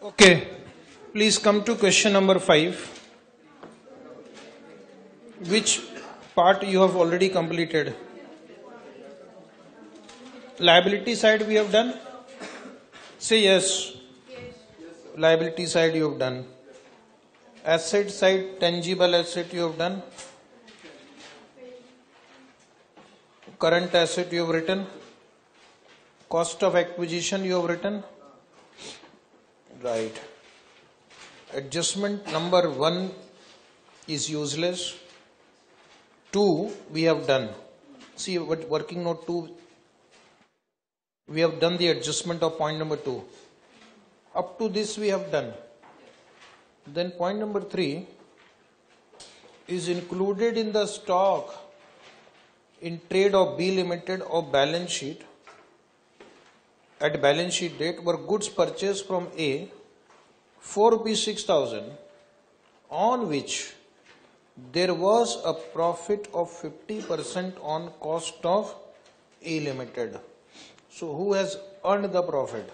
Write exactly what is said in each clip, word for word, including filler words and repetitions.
Okay, please come to question number five. Which part you have already completed? Liability side we have done? Say yes. Liability side you have done. Asset side, tangible asset you have done. Current asset you have written. Cost of acquisition you have written. Right. Adjustment number one is useless. Two we have done. See what working note two. We have done the adjustment of point number two. Up to this we have done. Then point number three is included in the stock in trade of B Limited of balance sheet. At balance sheet date were goods purchased from A for rupees six thousand, on which there was a profit of fifty percent on cost of A Limited. So who has earned the profit?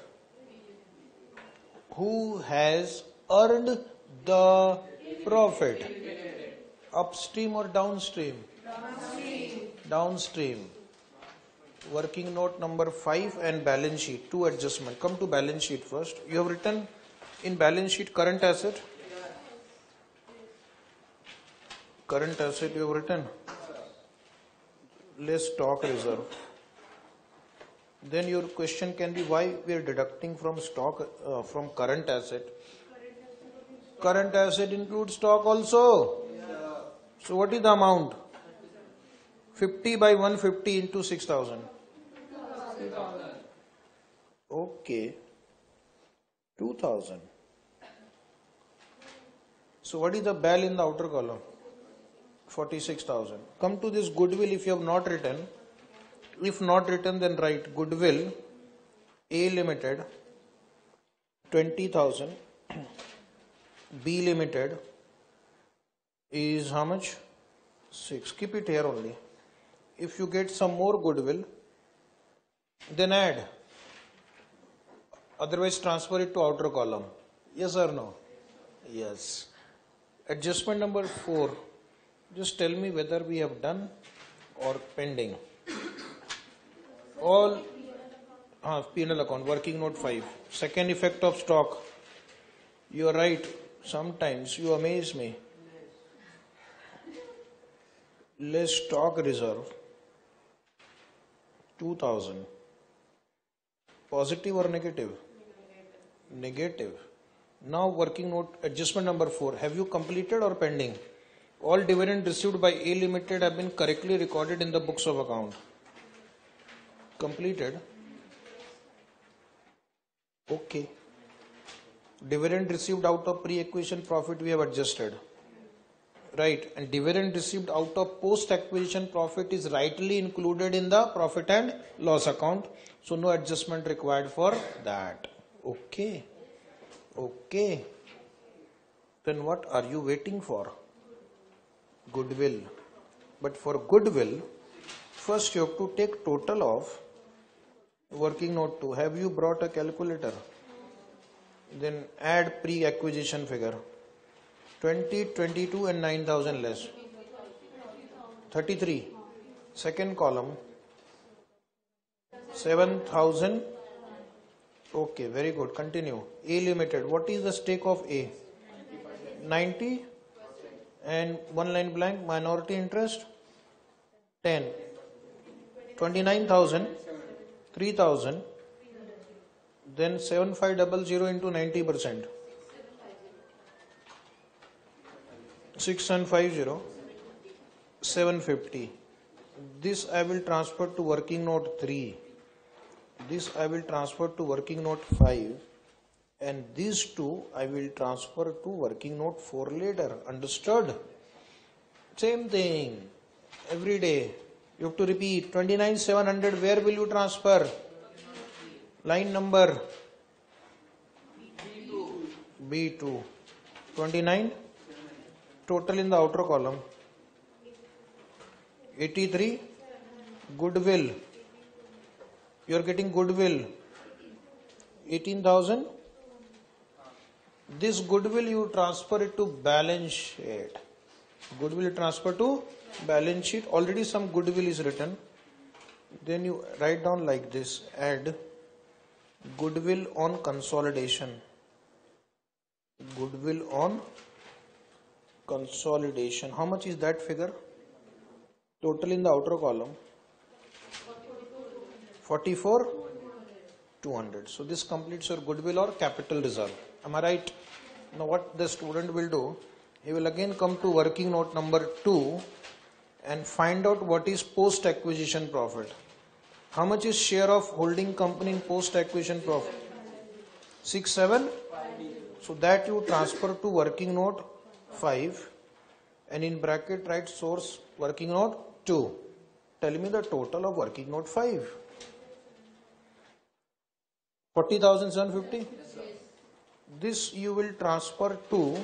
Who has earned the profit? Upstream or downstream? Downstream. Downstream. Working note number five and balance sheet. Two adjustment. Come to balance sheet first. You have written in balance sheet current asset. Current asset you have written. Less stock reserve. Then your question can be why we are deducting from stock uh, from current asset. Current asset includes stock also. So what is the amount? fifty by one hundred fifty into six thousand. Okay. two thousand. So what is the B A L in the outer column? forty-six thousand. Come to this goodwill if you have not written. If not written, then write goodwill A Limited twenty thousand. B Limited is how much? six. Keep it here only. If you get some more goodwill, then add. Otherwise transfer it to outer column. Yes or no? Yes. Adjustment number four. Just tell me whether we have done or pending. All uh, P and L account, working note five. Second effect of stock. You are right. Sometimes you amaze me. Less stock reserve. two thousand. Positive or negative? Negative. Now working note adjustment number four. Have you completed or pending? All dividend received by A Limited have been correctly recorded in the books of account. Completed. Okay. Dividend received out of pre-acquisition profit we have adjusted. Right. And dividend received out of post-acquisition profit is rightly included in the profit and loss account. So no adjustment required for that. Okay. Okay. Then what are you waiting for? Goodwill. But for goodwill, first you have to take total of working note two. Have you brought a calculator? Then add pre-acquisition figure. twenty, twenty-two and nine thousand less. thirty-three. Second column. seven thousand. Okay, very good. Continue. A Limited. What is the stake of A? ninety. And one line blank. Minority interest? ten. twenty-nine thousand. three thousand. Then seven five zero zero into ninety percent. six seven five zero. seven fifty. This I will transfer to working note three. This I will transfer to working note five. And these two I will transfer to working note four later. Understood? Same thing. Every day. You have to repeat. twenty-nine seven hundred. Where will you transfer? Line number B two. twenty-nine. Total in the outer column. eighty-three. Goodwill. You are getting goodwill. eighteen thousand. This goodwill you transfer it to balance sheet. Goodwill transfer to balance sheet. Already some goodwill is written. Then you write down like this. Add goodwill on consolidation. Goodwill on consolidation. How much is that figure? Total in the outer column. forty-four two hundred. So this completes your goodwill or capital reserve. Am I right? Now what the student will do, he will again come to working note number two and find out what is post acquisition profit. How much is share of holding company in post acquisition profit? six seven. So that you transfer to working note five and in bracket write source working note two. Tell me the total of working note five. forty thousand seven hundred fifty. This you will transfer to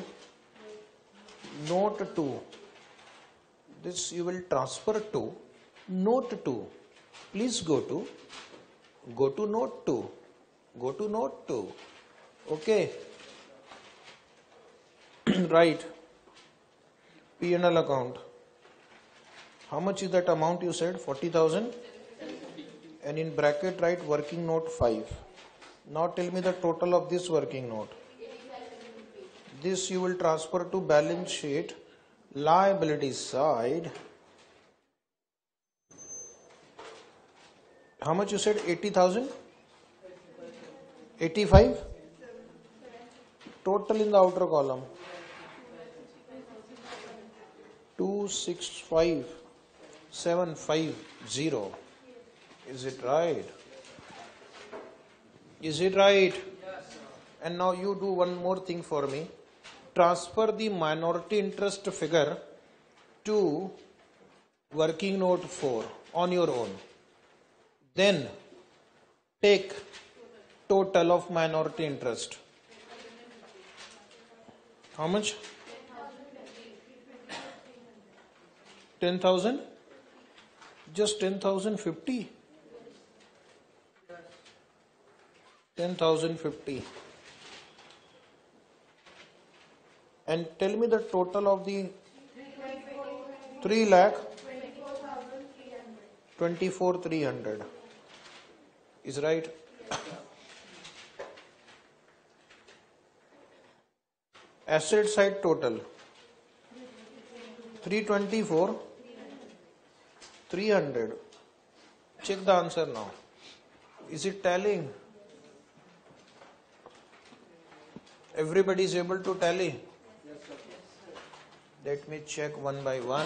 note two. This you will transfer to note two. Please go to go to note two. Go to note two. Okay. Right. P and L account. How much is that amount you said? forty thousand. And in bracket write working note five. Now tell me the total of this working note. This you will transfer to balance sheet, liability side. How much you said? eighty thousand? eighty-five? Total in the outer column. two six five seven five zero. Is it right? Is it right? Yes. And now you do one more thing for me. Transfer the minority interest figure to working note four on your own. Then take total of minority interest. How much? ten thousand? Just ten thousand fifty? ten thousand fifty. And tell me the total of the three lakh twenty-four three hundred. Is right? Asset side total three twenty-four three hundred. Check the answer now. Is it tallying? Everybody is able to tally? Let me check one by one.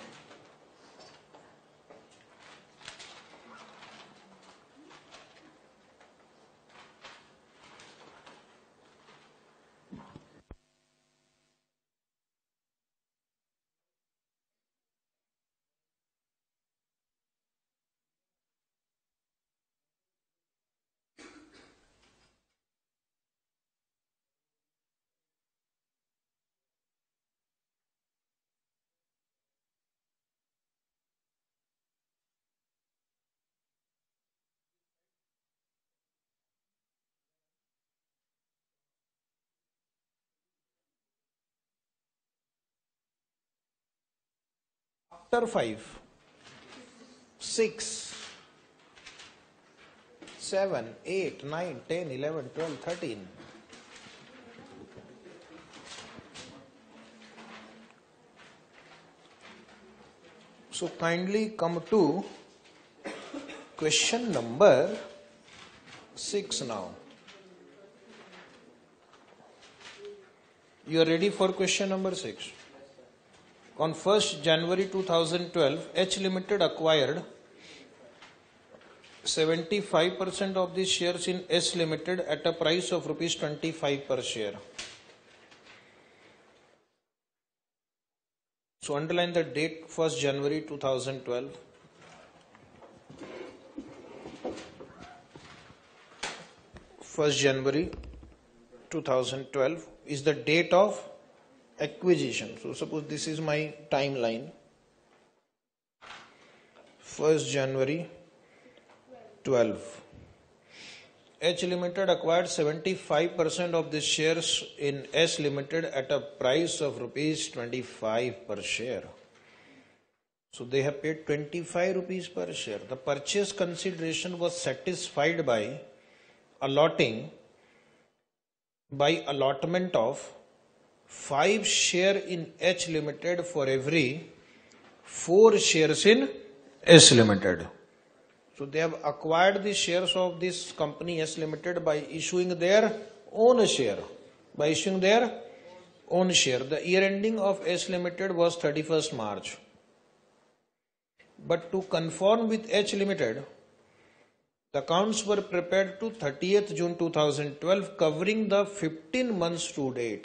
After five, six, seven, eight, nine, ten, eleven, twelve, thirteen. So kindly come to question number six now. You are ready for question number six? On first January two thousand twelve, H Limited acquired seventy-five percent of the shares in S Limited at a price of rupees twenty-five per share. So underline the date first January two thousand twelve. first January two thousand twelve is the date of acquisition. So suppose this is my timeline. first January twelve. H Limited acquired seventy-five percent of the shares in S Limited at a price of rupees twenty-five per share. So they have paid twenty-five rupees per share. The purchase consideration was satisfied by allotting, by allotment of five share in H Limited for every four shares in S Limited. So they have acquired the shares of this company S Limited by issuing their own share. By issuing their own share. The year ending of S Limited was thirty-first March. But to conform with H Limited, the accounts were prepared to thirtieth June two thousand twelve, covering the fifteen months to date.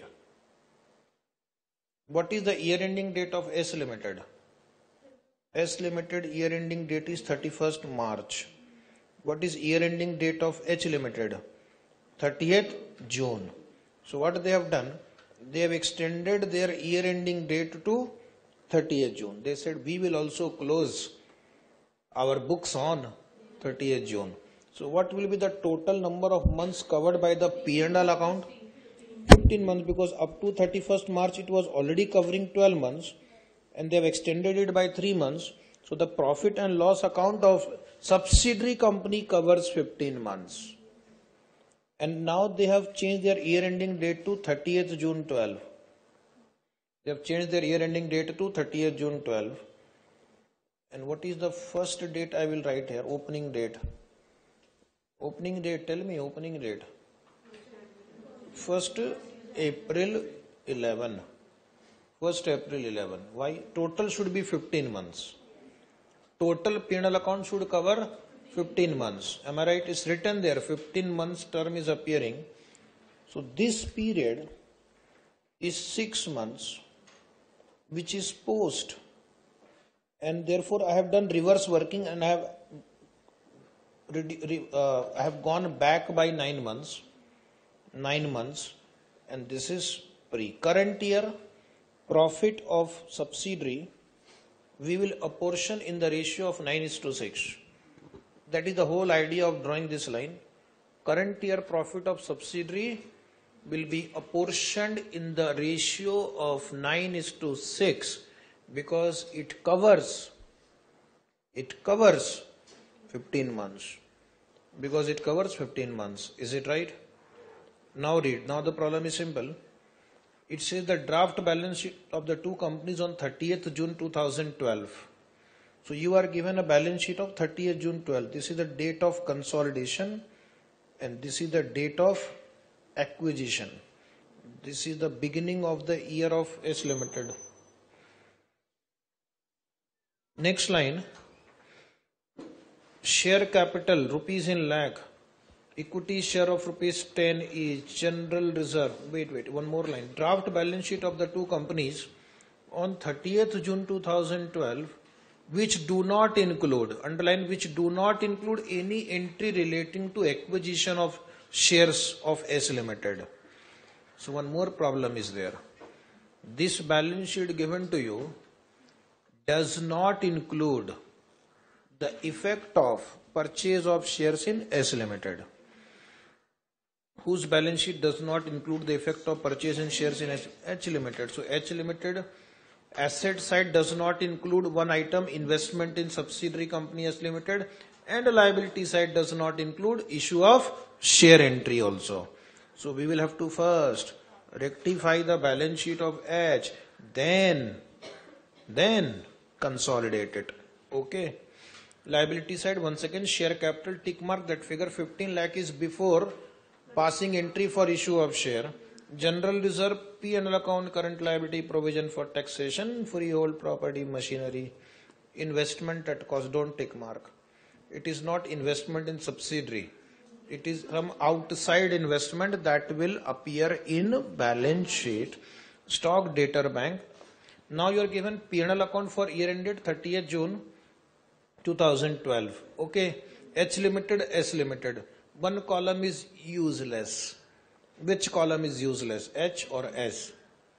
What is the year ending date of S Limited? S Limited year ending date is thirty-first March. What is year ending date of H Limited? thirtieth June. So what they have done? They have extended their year ending date to thirtieth June. They said we will also close our books on thirtieth June. So what will be the total number of months covered by the P and L account? fifteen months, because up to thirty-first March it was already covering twelve months and they have extended it by three months. So the profit and loss account of subsidiary company covers fifteen months. And now they have changed their year ending date to thirtieth June twelve. They have changed their year ending date to thirtieth June twelve. And what is the first date I will write here? Opening date. Opening date, tell me opening date. first April eleventh. first April eleventh. Why? Total should be fifteen months. Total P and L account should cover fifteen months. Am I right? It's written there. fifteen months term is appearing. So this period is six months, which is post. And therefore I have done reverse working and I have uh, I have gone back by nine months. Nine months. And this is pre. Current year profit of subsidiary we will apportion in the ratio of nine is to six. That is the whole idea of drawing this line. Current year profit of subsidiary will be apportioned in the ratio of nine is to six because it covers it covers fifteen months. Because it covers fifteen months. Is it right? Now read. Now the problem is simple. It says the draft balance sheet of the two companies on thirtieth June two thousand twelve. So you are given a balance sheet of thirtieth June twelve. This is the date of consolidation and this is the date of acquisition. This is the beginning of the year of S Limited. Next line. Share capital rupees in lakh. Equity share of rupees ten is general reserve. Wait, wait, one more line. Draft balance sheet of the two companies on thirtieth June two thousand twelve, which do not include, underline, which do not include any entry relating to acquisition of shares of S Limited. So one more problem is there. This balance sheet given to you does not include the effect of purchase of shares in S Limited. Whose balance sheet does not include the effect of purchase in shares in H Limited. So H Limited asset side does not include one item, investment in subsidiary company S Limited, and liability side does not include issue of share entry also. So we will have to first rectify the balance sheet of H, then, then consolidate it. Okay. Liability side, once again, share capital, tick mark, that figure fifteen lakh is before passing entry for issue of share. General reserve, P and L account, current liability, provision for taxation, freehold property, machinery, investment at cost, don't tick mark. It is not investment in subsidiary. It is some outside investment that will appear in balance sheet. Stock debtor bank. Now you are given P and L account for year ended thirtieth June two thousand twelve. Okay. H Limited, S Limited. One column is useless. Which column is useless? H or S?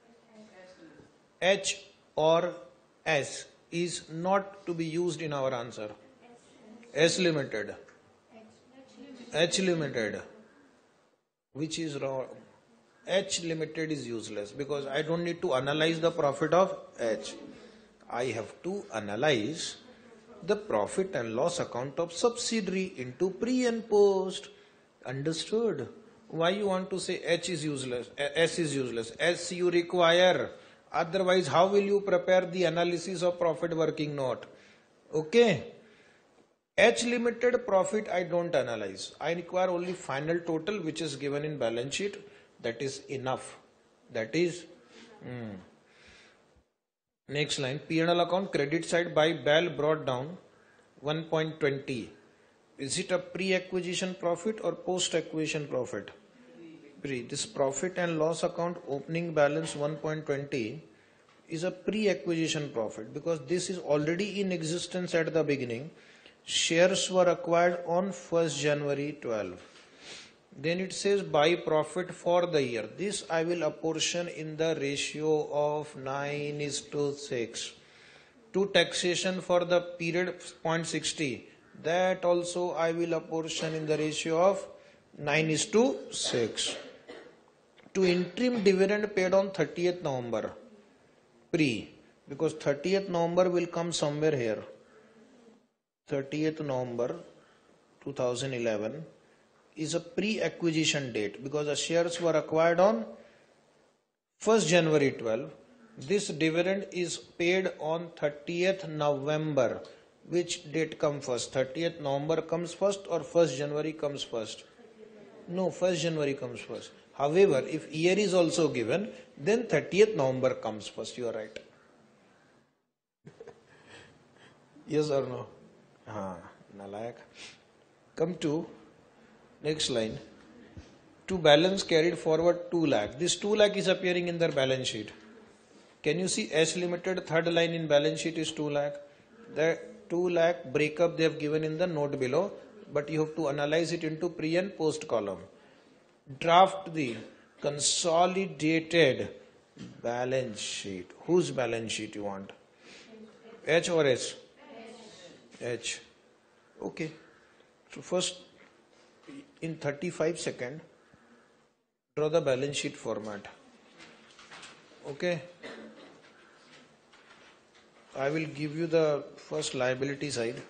H or S is not to be used in our answer. S Limited. H limited, which is wrong. H limited is useless because I don't need to analyze the profit of H. I have to analyze the profit and loss account of subsidiary into pre and post. Understood? Why you want to say H is useless? S is useless. S you require. Otherwise, how will you prepare the analysis of profit working note? Okay. H limited profit I don't analyze. I require only final total which is given in balance sheet. That is enough. That is. Hmm. Next line. P and L account credit side by B A L brought down one point two zero. Is it a pre-acquisition profit or post-acquisition profit? Pre. This profit and loss account opening balance one point two zero is a pre-acquisition profit because this is already in existence at the beginning. Shares were acquired on first January twelve. Then it says by profit for the year. This I will apportion in the ratio of nine is to six. To taxation for the period zero point six zero. That also I will apportion in the ratio of nine is to six. To interim dividend paid on thirtieth November. Pre. Because thirtieth November will come somewhere here. thirtieth November two thousand eleven is a pre-acquisition date because the shares were acquired on first January twelve. This dividend is paid on thirtieth November. Which date comes first? thirtieth November comes first or first January comes first? No, first January comes first. However, if year is also given, then thirtieth November comes first. You are right. Yes or no? Ah, nalayak. Come to next line. To balance carried forward two lakh. This two lakh is appearing in their balance sheet. Can you see S limited third line in balance sheet is two lakh? The two lakh breakup they have given in the note below, but you have to analyze it into pre and post column. Draft the consolidated balance sheet. Whose balance sheet you want? H or S? H. Okay. So first, in thirty-five seconds, draw the balance sheet format. Okay. I will give you the first liability side.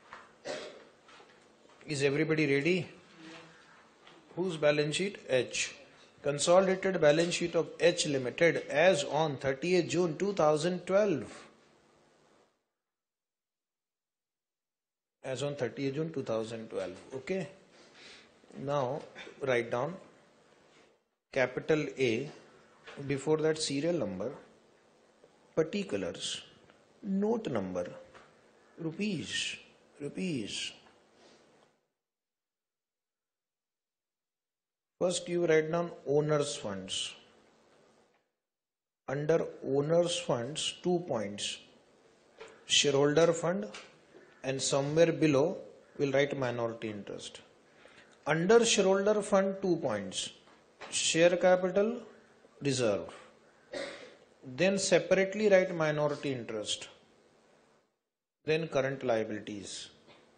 Is everybody ready? Whose balance sheet? H. Consolidated balance sheet of H Limited as on thirtieth June two thousand twelve. As on thirtieth June two thousand twelve. Okay. Now write down capital A, before that serial number, particulars, note number, rupees, rupees. First you write down owner's funds. Under owner's funds, two points. Shareholder fund and somewhere below we'll write minority interest. Under shareholder fund, two points. Share capital, reserve. Then separately write minority interest. Then current liabilities.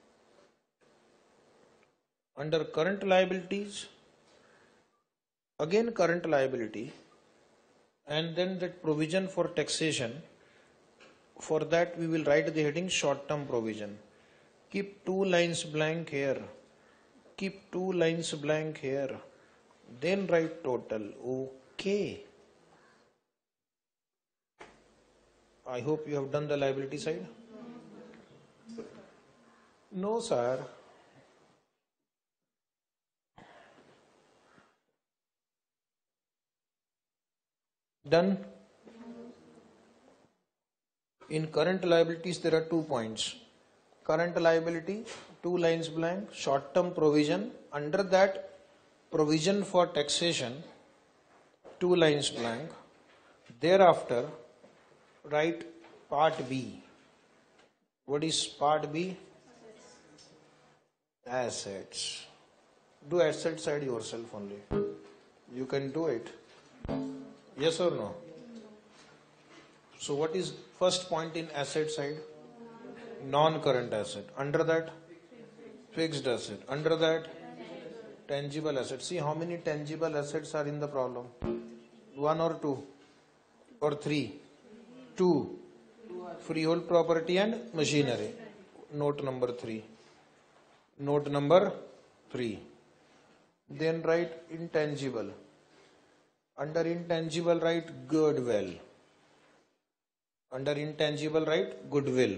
Under current liabilities, again current liability, and then that provision for taxation. For that we will write the heading short term provision. Keep two lines blank here. Keep two lines blank here. Then write total. Okay. I hope you have done the liability side. No, sir. Done. In current liabilities, there are two points. Current liability, two lines blank, short term provision. Under that, provision for taxation, two lines blank. Thereafter, write part B. What is part B? Assets. Do asset side yourself only. You can do it. Yes or no? So what is first point in asset side? Non-current asset. Under that, fixed asset. Under that, Tangible assets. See how many tangible assets are in the problem? One or two? Or three? Two. Freehold property and machinery. Note number three. Note number three. Then write intangible. Under intangible write goodwill. Under intangible write goodwill.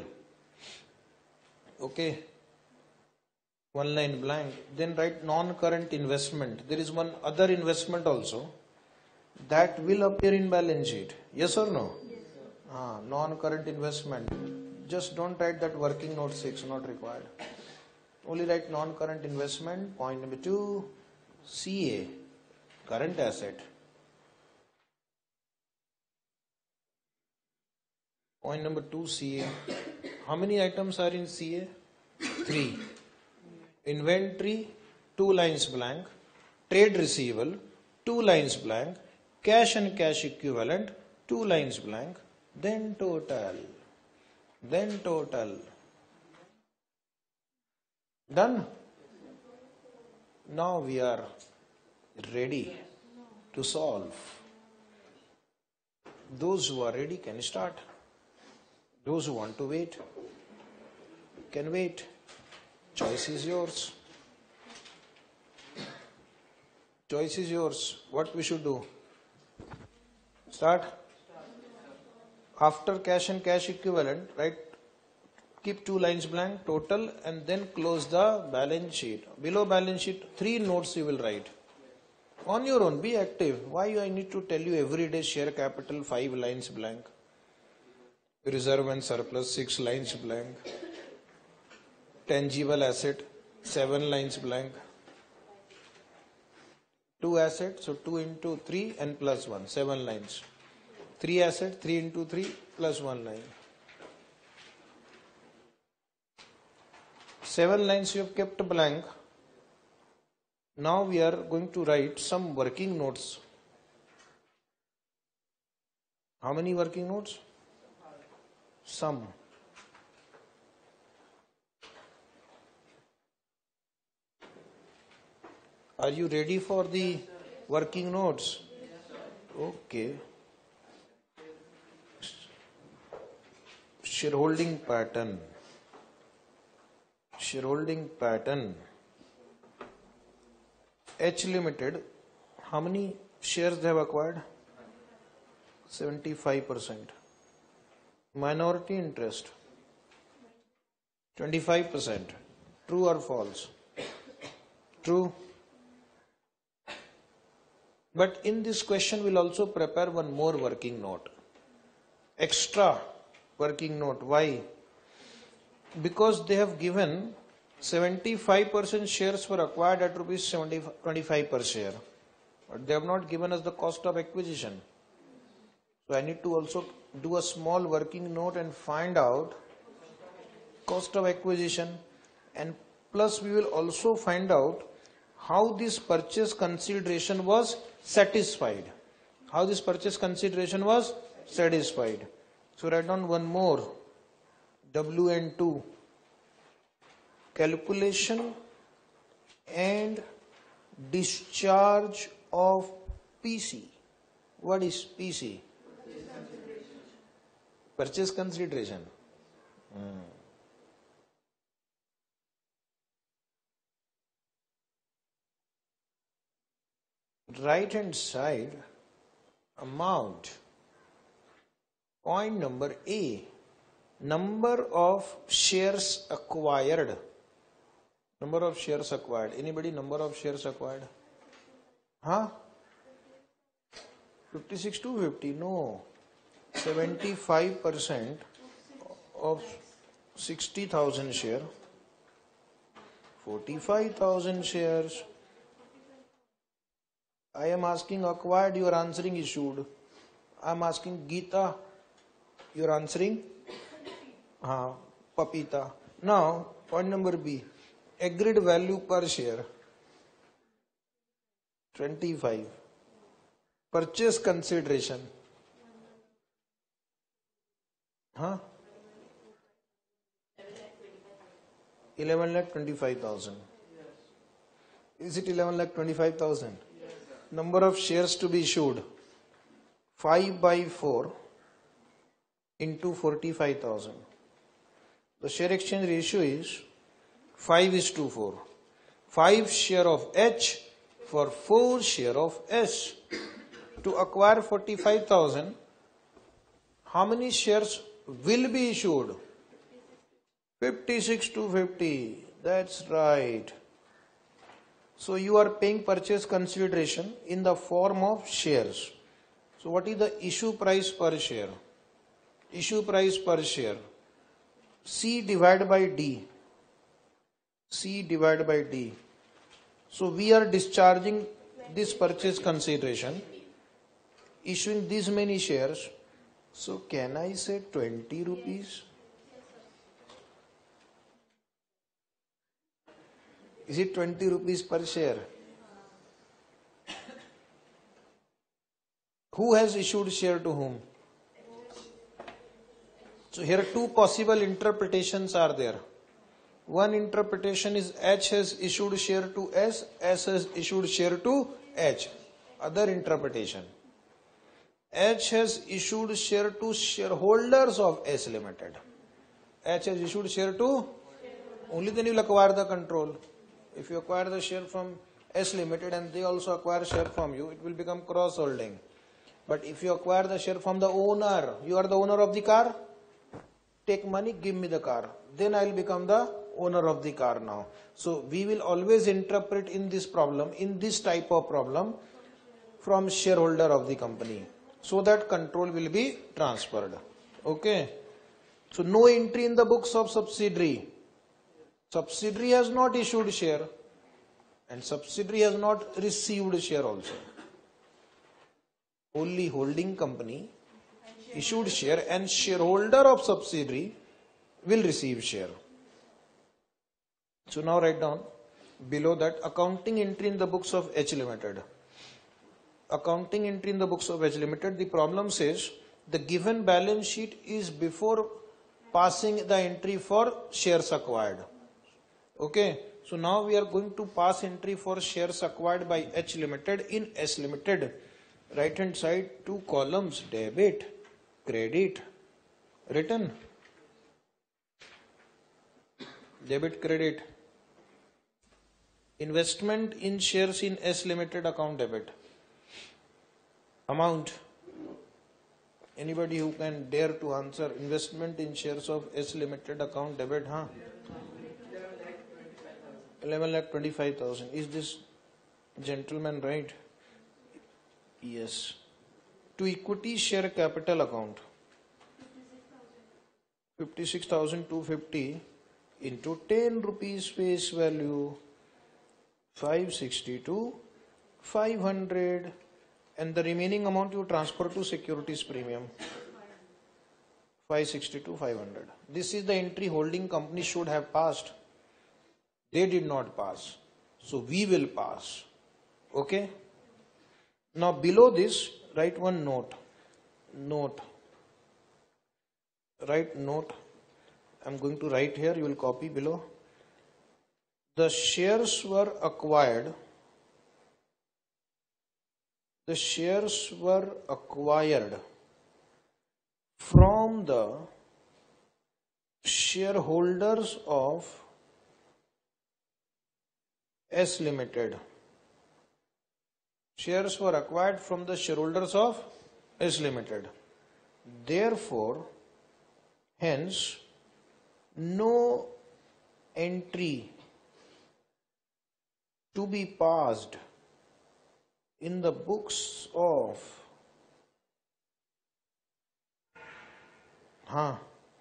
Okay. One line blank. Then write non-current investment. There is one other investment also that will appear in balance sheet. Yes or no? Yes. Ah, non-current investment. Just don't write that working note six, not required. Only write non-current investment. Point number two, C A, current asset. Point number two, C A. How many items are in C A? Three. Inventory, two lines blank. Trade receivable, two lines blank. Cash and cash equivalent, two lines blank. Then total. Then total. Done? Now we are ready to solve. Those who are ready can start. Those who want to wait can wait. Choice is yours. Choice is yours. What we should do? Start. After cash and cash equivalent, right? Keep two lines blank, total, and then close the balance sheet. Below balance sheet, three notes you will write. On your own, be active. Why I need to tell you every day share capital, five lines blank. Reserve and surplus, six lines blank. Tangible asset, seven lines blank. Two assets, so two into three and plus one, seven lines. Three assets, three into three plus one line. Seven lines you have kept blank. Now we are going to write some working notes. How many working notes? Some. Are you ready for the working notes? Okay. Shareholding pattern. Shareholding pattern. H Limited, how many shares they have acquired? seventy-five percent. Minority interest, twenty-five percent. True or false? True. But in this question, we'll also prepare one more working note. Extra working note. Why? Because they have given seventy-five percent shares were acquired at rupees twenty-five per share. But they have not given us the cost of acquisition. So I need to also do a small working note and find out cost of acquisition, and plus we will also find out how this purchase consideration was satisfied. How this purchase consideration was satisfied. So write down one more. W N two. Calculation and discharge of P C. What is P C? Purchase consideration. Hmm. Right hand side, amount. Point number A, number of shares acquired. Number of shares acquired. Anybody number of shares acquired? Huh? fifty-six to fifty? No. seventy-five percent of sixty thousand shares. forty-five thousand shares. I am asking acquired, you are answering issued. I am asking Geeta, you are answering uh, Papita. Now, point number B, agreed value per share, twenty-five. Purchase consideration, huh? eleven lakh twenty-five thousand. Is it eleven lakh twenty-five thousand? Number of shares to be issued, five by four into forty-five thousand. The share exchange ratio is five is to four. five share of H for four share of S. To acquire forty-five thousand, how many shares will be issued? fifty-six to fifty. That's right. So you are paying purchase consideration in the form of shares. So what is the issue price per share? Issue price per share. C divided by D. C divided by D. So we are discharging this purchase consideration, issuing these many shares. So can I say twenty rupees? Is it twenty rupees per share? Who has issued share to whom? So here two possible interpretations are there. One interpretation is H has issued share to S, S has issued share to H. Other interpretation, H has issued share to shareholders of S Limited. H has issued share to, only then you will acquire the control. If you acquire the share from S Limited and they also acquire share from you, it will become cross holding. But if you acquire the share from the owner, you are the owner of the car, take money, give me the car, then I will become the owner of the car now. So we will always interpret in this problem, in this type of problem, from shareholder of the company, so that control will be transferred. Okay. So no entry in the books of subsidiary. Subsidiary has not issued share and subsidiary has not received share also. Only holding company issued share and shareholder of subsidiary will receive share. So now write down below that accounting entry in the books of H Limited. Accounting entry in the books of H Limited, the problem says the given balance sheet is before passing the entry for shares acquired. Okay, so now we are going to pass entry for shares acquired by H Limited in S Limited. Right hand side, two columns, debit, credit, written. Debit, credit. Investment in shares in S Limited account debit. Amount. Anybody who can dare to answer investment in shares of S Limited account debit, huh? eleven lakh twenty-five thousand. Is this gentleman right? Yes. To equity share capital account. fifty-six thousand two hundred fifty into ten rupees face value. five sixty-two, five hundred, and the remaining amount you transfer to securities premium. five sixty-two, five hundred. This is the entry holding company should have passed. They did not pass. So we will pass. Okay. Now below this, write one note. Note. Write note. I'm going to write here. You will copy below. The shares were acquired. The shares were acquired from the shareholders of S Limited. Shares were acquired from the shareholders of S Limited. Therefore, hence, no entry to be passed in the books of huh,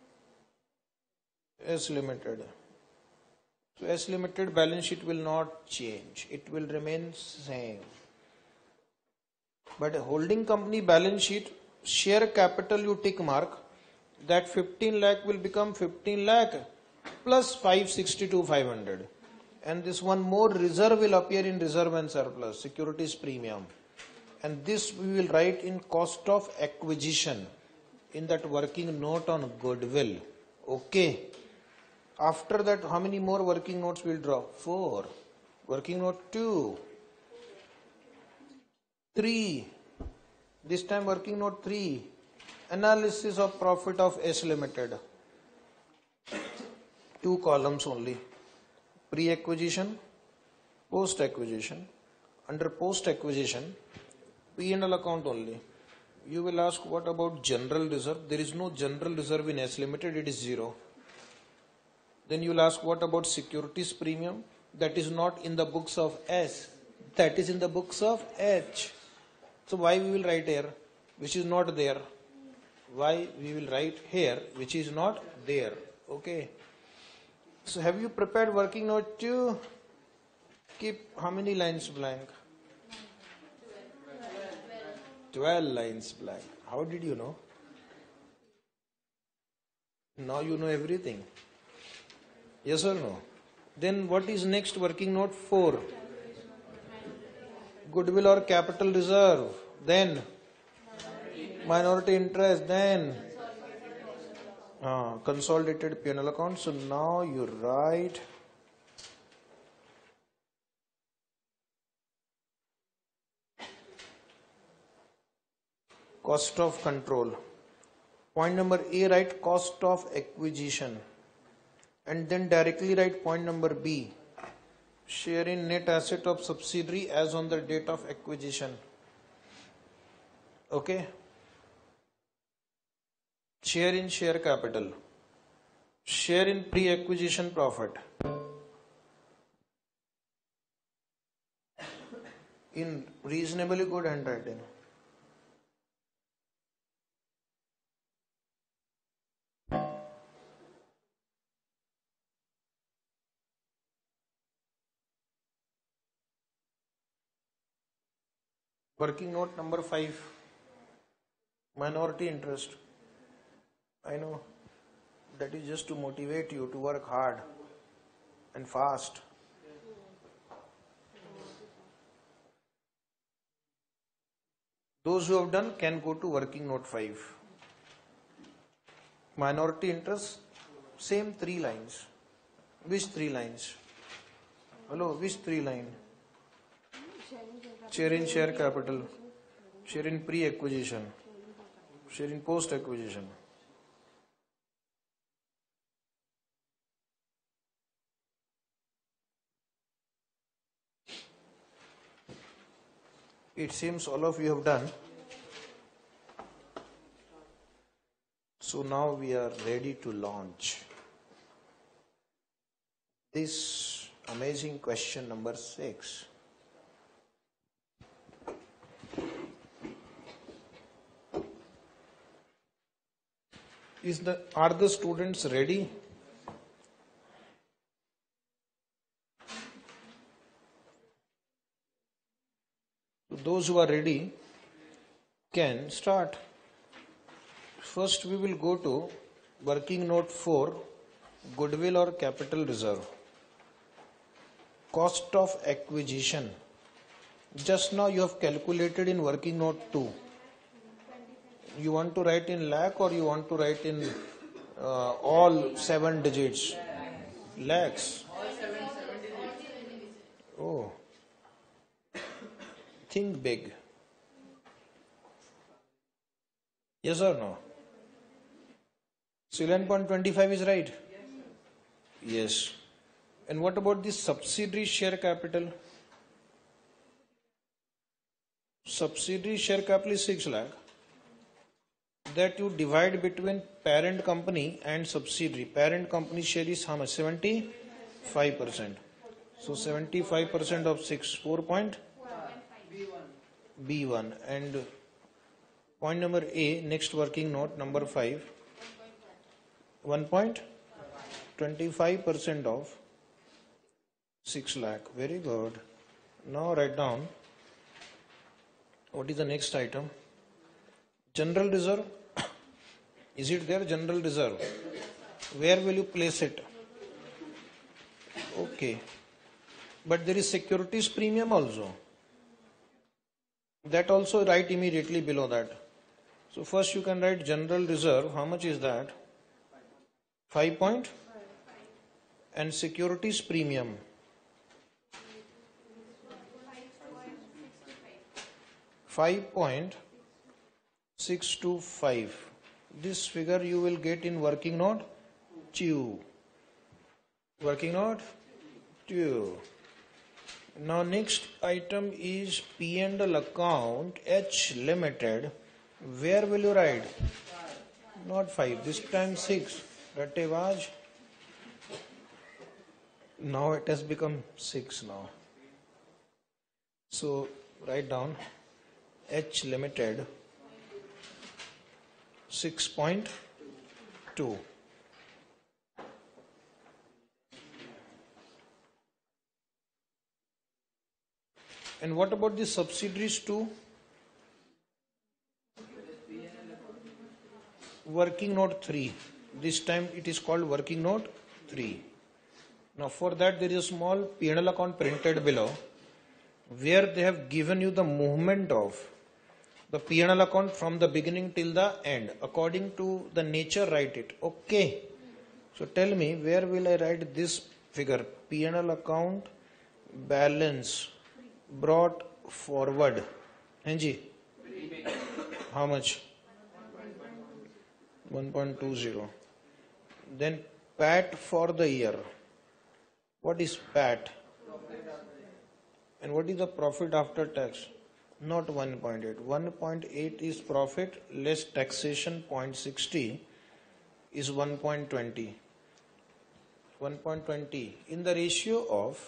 S Limited. So S Limited balance sheet will not change. It will remain same. But a holding company balance sheet, share capital you tick mark, that fifteen lakh will become fifteen lakh plus five sixty-two, five hundred. And this one more reserve will appear in reserve and surplus, securities premium. And this we will write in cost of acquisition in that working note on goodwill. Okay. After that, how many more working notes will draw? Four. Working note two. three. This time working note three. Analysis of profit of S Limited. Two columns only. Pre-acquisition, post-acquisition. Under post-acquisition, P and L account only. You will ask, what about general reserve? There is no general reserve in S Limited, it is zero. Then you will ask, what about securities premium? That is not in the books of S, that is in the books of H. So why we will write here, which is not there? Why we will write here, which is not there? Okay. So have you prepared working note two? Keep how many lines blank? twelve lines blank. How did you know? Now you know everything. Yes or no? Then what is next working note four? Goodwill or capital reserve. Then minority interest. Then uh, consolidated P and L account. So now you write cost of control. Point number A, write cost of acquisition. And then directly write point number B, share in net asset of subsidiary as on the date of acquisition. Okay. Share in share capital. Share in pre-acquisition profit. In reasonably good handwriting. Working note number five, minority interest. I know that is just to motivate you to work hard and fast. Those who have done can go to working note five. Minority interest, same three lines. Which three lines? Hello, which three line? Share in share capital, share in pre-acquisition, share in post-acquisition. It seems all of you have done. So now we are ready to launch this amazing question number six. Is the are the students ready? Those who are ready can start. First we will go to working note four, goodwill or capital reserve. Cost of acquisition. Just now you have calculated in working note two. You want to write in lakh or you want to write in uh, all seven digits? Lakhs. Oh. Think big. Yes or no? So eleven point two five is right? Yes. And what about this subsidiary share capital? Subsidiary share capital is six lakh. That you divide between parent company and subsidiary. Parent company share is how much? seventy-five percent. So seventy-five percent of six, four point B one. And point number A, next working note number five, one point two five percent of six lakh. Very good. Now write down what is the next item. General reserve. Is it there? General reserve. Where will you place it? Okay. But there is securities premium also. That also write immediately below that. So first you can write general reserve. How much is that? five point. And securities premium. five point six two five. This figure you will get in working note two. Working note two. Now next item is P and L account H Limited. Where will you write? Not five, this time six. Rattebaj. Now it has become six now. So write down H Limited six point two. And what about the subsidiaries too? Working note three. This time it is called working note three. Now for that there is a small P and L account printed below, where they have given you the movement of the P and L account from the beginning till the end. According to the nature, write it. Okay. So tell me, where will I write this figure? P and L account balance brought forward. Anji? How much? one point two zero. Then P A T for the year. What is P A T? And what is the profit after tax? Not one point eight. one point eight is profit less taxation. zero point six zero is one point two zero. one point two zero in the ratio of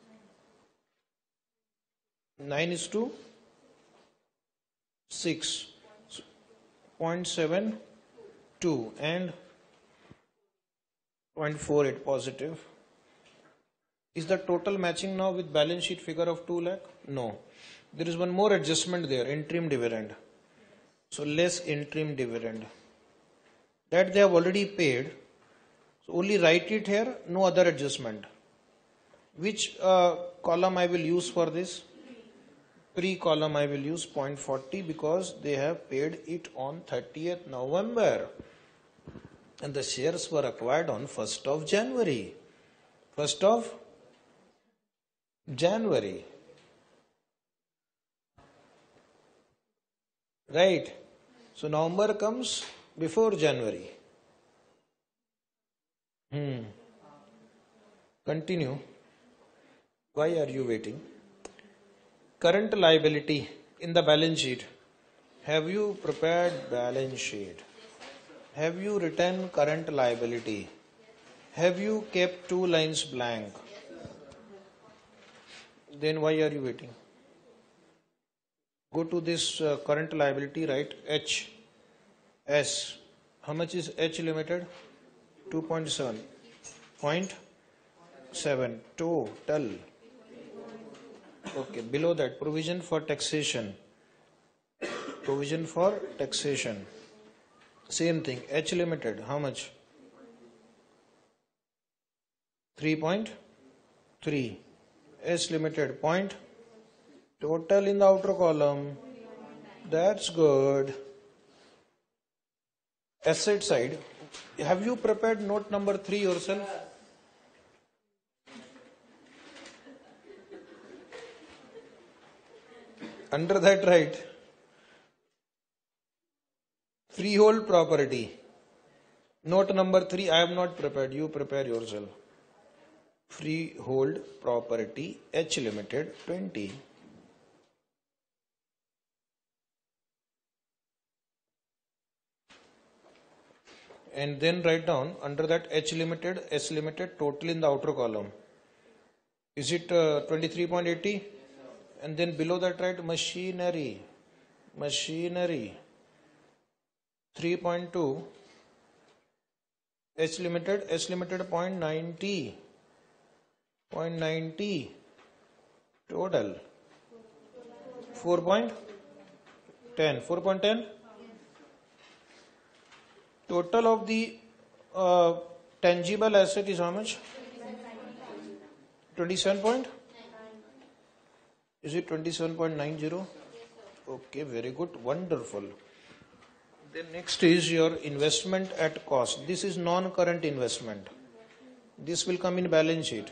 nine is to six. zero point seven two and zero point four eight positive. Is the total matching now with balance sheet figure of two lakh? No. There is one more adjustment there, interim dividend. So less interim dividend. That they have already paid. So only write it here, no other adjustment. Which uh, column I will use for this? Pre column I will use zero point four zero because they have paid it on thirtieth November. And the shares were acquired on first of January. first of January. Right. So November comes before January. Hmm. Continue. Why are you waiting? Current liability in the balance sheet. Have you prepared balance sheet? Have you written current liability? Have you kept two lines blank? Then why are you waiting? Go to this uh, current liability, write H S. How much is H Limited? two point seven. zero point seven. Total. Okay, below that, provision for taxation. Provision for taxation. Same thing, H Limited, how much? three point three. S Limited, point. Total in the outer column. That's good. Asset side. Have you prepared note number three yourself? Under that, write freehold property. Note number three, I have not prepared. You prepare yourself. Freehold property, H Limited, twenty. And then write down under that H Limited, S Limited, total in the outer column. Is it uh, twenty-three point eight zero? And then below that write machinery. Machinery. three point two. H Limited, S Limited, zero point nine zero. zero point nine zero. Total. four point one zero. four point one zero. Total of the uh, tangible asset is how much? twenty-seven point? Is it twenty-seven point nine zero? Okay, very good, wonderful. Then next is your investment at cost. This is non-current investment. This will come in balance sheet.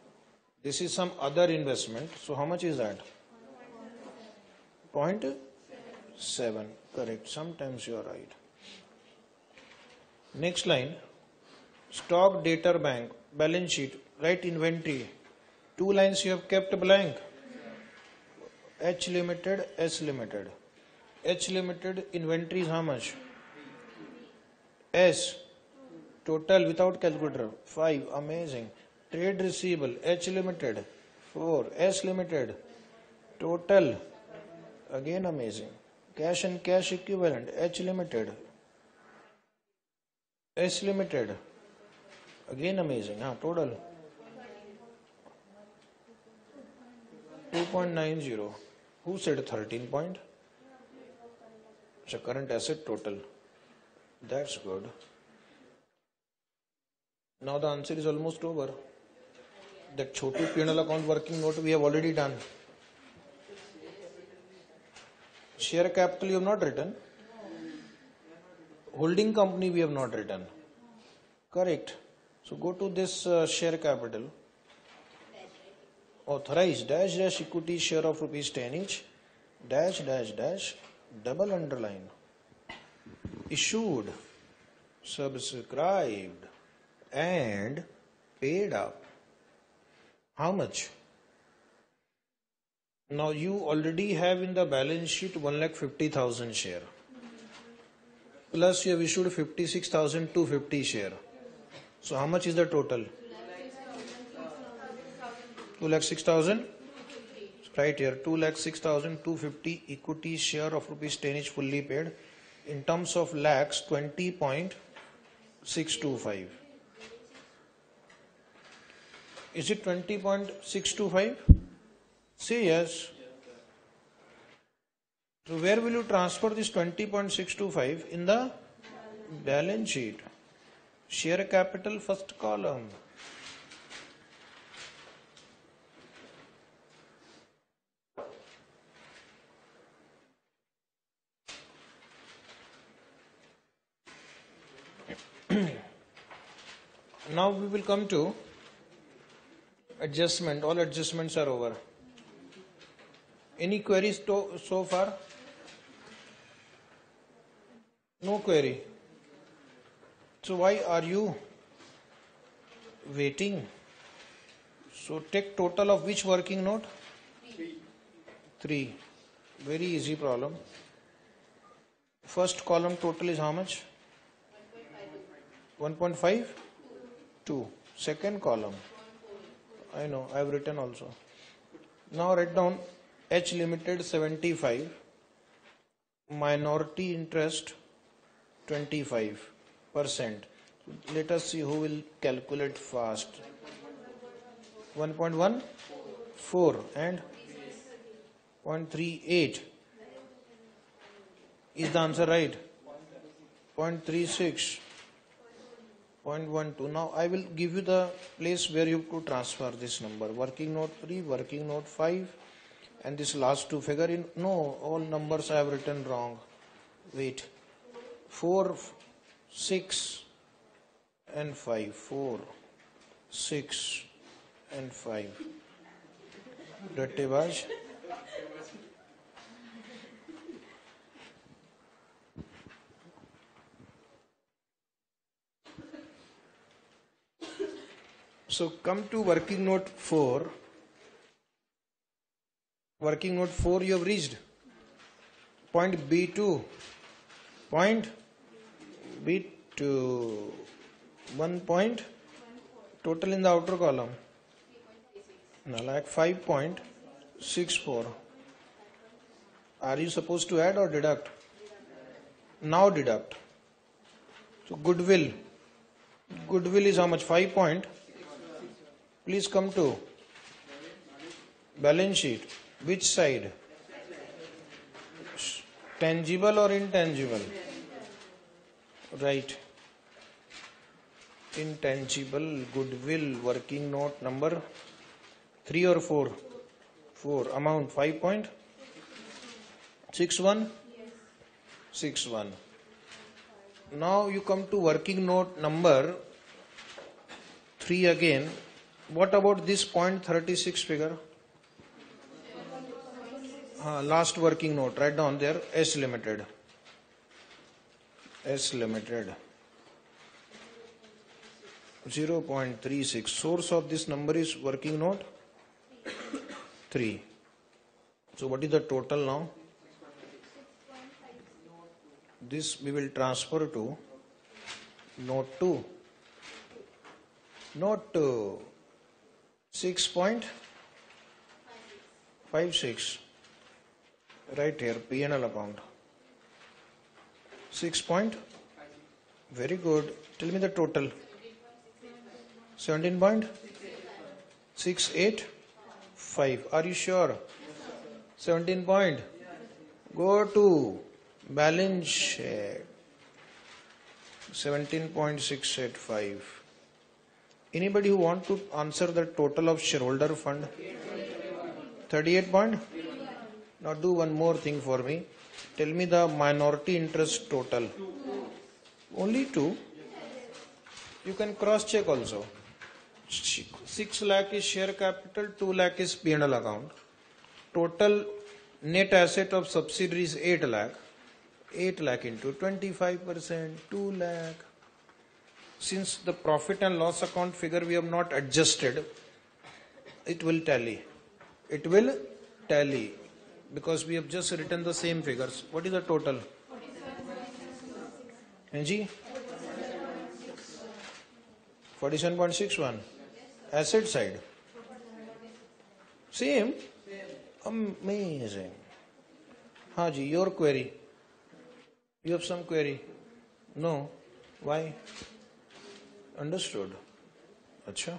This is some other investment. So how much is that? Point seven. Correct. Sometimes you are right. Next line. Stock debtor bank. Balance sheet. Write inventory. Two lines you have kept blank. H limited, S limited. H limited inventory is how much? S. Total without calculator. five. Amazing. Trade receivable. H limited. four. S limited. Total. Again amazing. Cash and cash equivalent. H limited. S limited. Again amazing. Huh? Total. two point nine zero. Who said thirteen point? So current asset total. That's good. Now the answer is almost over. That Chotu P and L account working note we have already done. Share capital you have not written. Holding company we have not written. Correct. So go to this uh, share capital. Authorized dash dash equity share of rupees ten each dash dash dash double underline issued subscribed and paid up. How much? Now you already have in the balance sheet one lakh fifty thousand share. Plus you have issued fifty-six thousand two hundred fifty share. So how much is the total? two lakh six thousand. Right here, two lakh six thousand two hundred fifty equity share of rupees ten each fully paid. In terms of lakhs, twenty point six two five. Is it twenty point six two five? Say yes. So where will you transfer this twenty point six two five? In the balance sheet. Share capital first column. Now we will come to adjustment. All adjustments are over. Any queries to, so far? No query. So why are you waiting? So take total of which working note? Three. Three. Very easy problem. First column total is how much? one point five? two. Second column. I know, I have written also. Now write down H limited seventy-five, minority interest twenty-five percent. Let us see who will calculate fast. one point one four and zero point three eight. Is the answer right? zero point three six. zero point one two. Now I will give you the place where you have to transfer this number. Working note three, working note five, and this last two figure in. No, all numbers I have written wrong. Wait. four, six, and five. four, six, and five. Rattebaj. So come to working note four. Working note four you have reached. Point B two. Point B two. One point. Total in the outer column. Now like five point six four. Are you supposed to add or deduct? Now deduct. So goodwill. Goodwill is how much? five point. Please come to balance sheet. Which side? Tangible or intangible? Right. Intangible goodwill working note number three or four? four. Amount five point six one? six one. Now you come to working note number three again. What about this point thirty-six figure? uh, last working note, write down there, S Limited. S Limited. zero point three six. Source of this number is working note three. So what is the total now? This we will transfer to note two. Note two. six point five six. Right here, P and L account. six point. Very good. Tell me the total. seventeen point six eight five. Are you sure? seventeen point. Go to balance sheet. seventeen point six eight five. Anybody who want to answer the total of shareholder fund? thirty-eight point. Now do one more thing for me. Tell me the minority interest total. Only two. You can cross check also. six lakh is share capital, two lakh is P and L account. Total net asset of subsidiaries eight lakh. eight lakh into twenty-five percent, two lakh. Since the profit and loss account figure we have not adjusted, it will tally. It will tally because we have just written the same figures. What is the total? Angie? forty-seven point six one. Asset side. Same? Amazing. Haji, your query. You have some query? No? Why? Understood. Acha.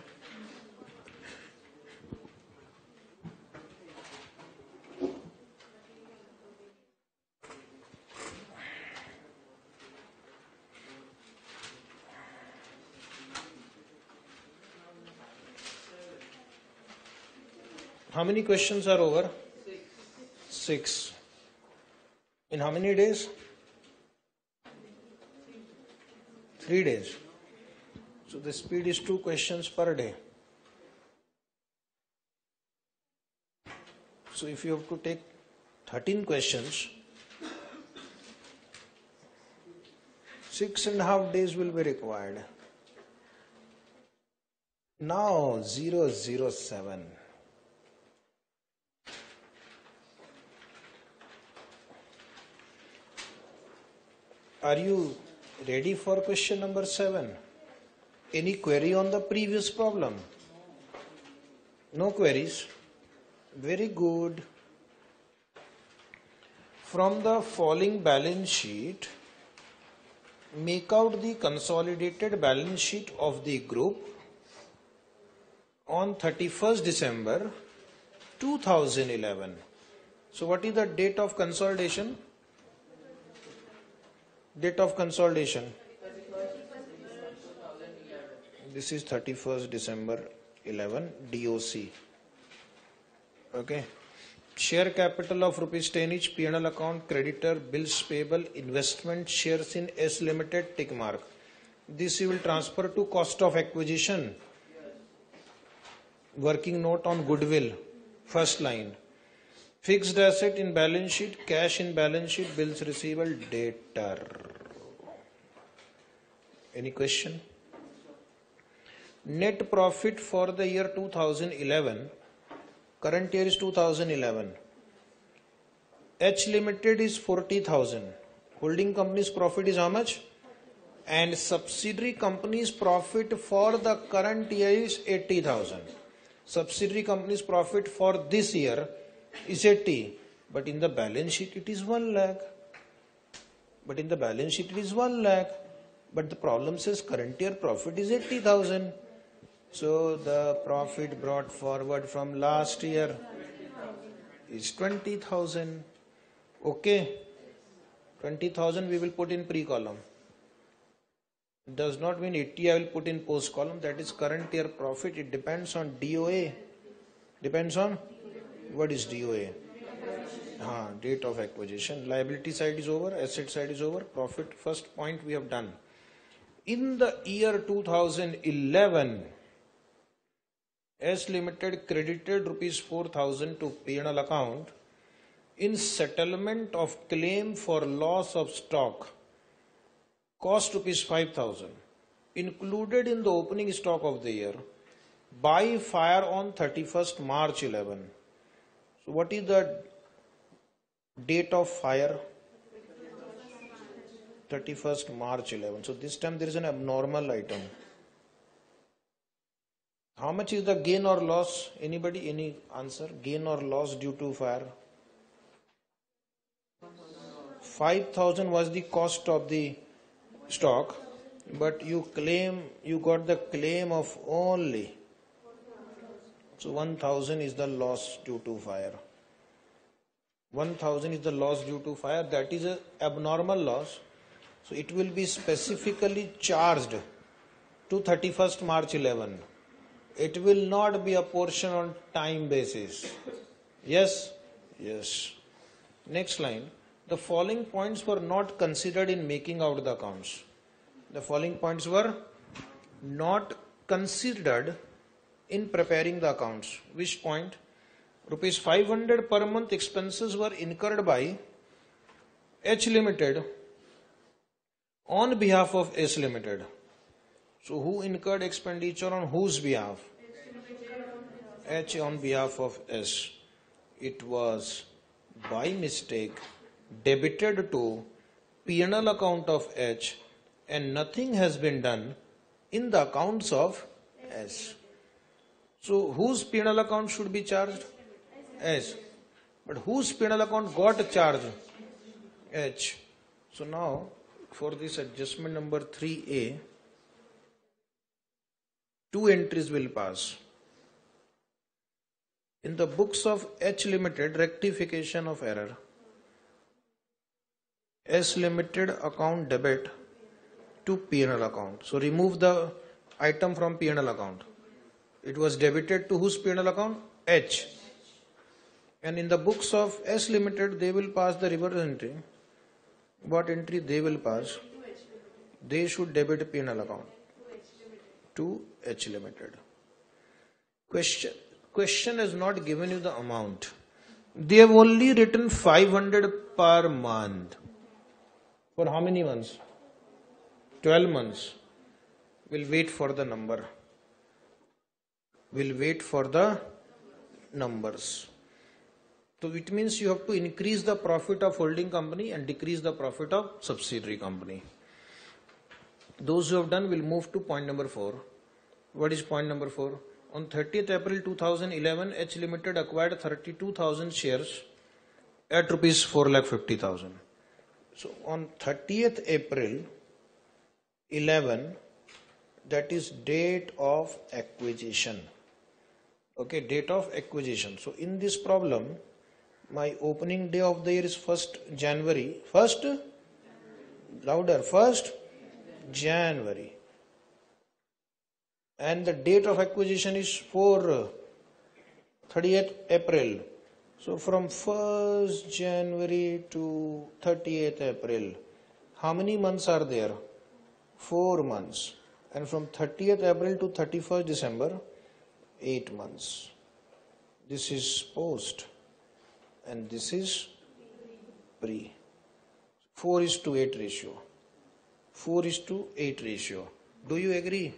How many questions are over? Six. Six. In how many days? Three days. So the speed is two questions per day. So if you have to take thirteen questions, six and a half days will be required. Now zero zero seven. Are you ready for question number seven? Any query on the previous problem? No queries? Very good. From the following balance sheet, make out the consolidated balance sheet of the group on thirty-first December two thousand eleven. So what is the date of consolidation? Date of consolidation. This is thirty-first December eleven, D O C. Okay. Share capital of rupees ten each, P and L account, creditor, bills payable, investment, shares in S Limited, tick mark. This you will transfer to cost of acquisition. Working note on goodwill, first line. Fixed asset in balance sheet, cash in balance sheet, bills receivable, debtor. Any question? Net profit for the year two thousand eleven, current year is two thousand eleven. H Limited is forty thousand. Holding company's profit is how much? And subsidiary company's profit for the current year is eighty thousand. Subsidiary company's profit for this year is eighty, but in the balance sheet it is one lakh. But in the balance sheet it is one lakh. But the problem says current year profit is eighty thousand. So the profit brought forward from last year is twenty thousand. Okay. twenty thousand we will put in pre-column. Does not mean eighty I will put in post column. That is current year profit. It depends on D O A. Depends on? What is D O A? Ah, date of acquisition. Liability side is over. Asset side is over. Profit first point we have done. In the year two thousand eleven, S Limited credited rupees four thousand to P and L account. in settlement of claim for loss of stock, cost rupees five thousand, included in the opening stock of the year, by fire on thirty-first March eleven. So what is the date of fire? thirty-first March eleven. So this time there is an abnormal item. How much is the gain or loss? Anybody? Any answer? Gain or loss due to fire? five thousand was the cost of the stock, but you claim, you got the claim of only. So one thousand is the loss due to fire. one thousand is the loss due to fire. That is an abnormal loss. So it will be specifically charged to thirty-first March eleven. It will not be a portion on time basis. Yes? Yes. Next line. The following points were not considered in making out the accounts. The following points were not considered in preparing the accounts. Which point? Rupees five hundred per month expenses were incurred by H Limited on behalf of S Limited. So who incurred expenditure on whose behalf? H on behalf of S. It was by mistake debited to P and L account of H, and nothing has been done in the accounts of S. So whose P and L account should be charged? S. But whose P and L account got charged? H. So now for this adjustment number three A, two entries will pass. In the books of H Limited, rectification of error. S Limited account debit to P and L account. So remove the item from P and L account. It was debited to whose P and L account? H. And in the books of S Limited, they will pass the reverse entry. What entry they will pass? They should debit P and L account to H Limited. Question. Question has not given you the amount. They have only written five hundred per month. For how many months? twelve months. We'll wait for the number. We'll wait for the numbers. So it means you have to increase the profit of holding company and decrease the profit of subsidiary company. Those who have done will move to point number four. What is point number four? On thirtieth April two thousand eleven, H Limited acquired thirty-two thousand shares at rupees four lakh fifty thousand. So on thirtieth April eleven, that is date of acquisition. Okay, date of acquisition. So in this problem, my opening day of the year is first January. First, louder, first January. And the date of acquisition is for thirtieth April. So from first January to thirtieth April, how many months are there? Four months. And from thirtieth April to thirty-first December, eight months. This is post and this is pre. four is to eight ratio. four is to eight ratio. Do you agree?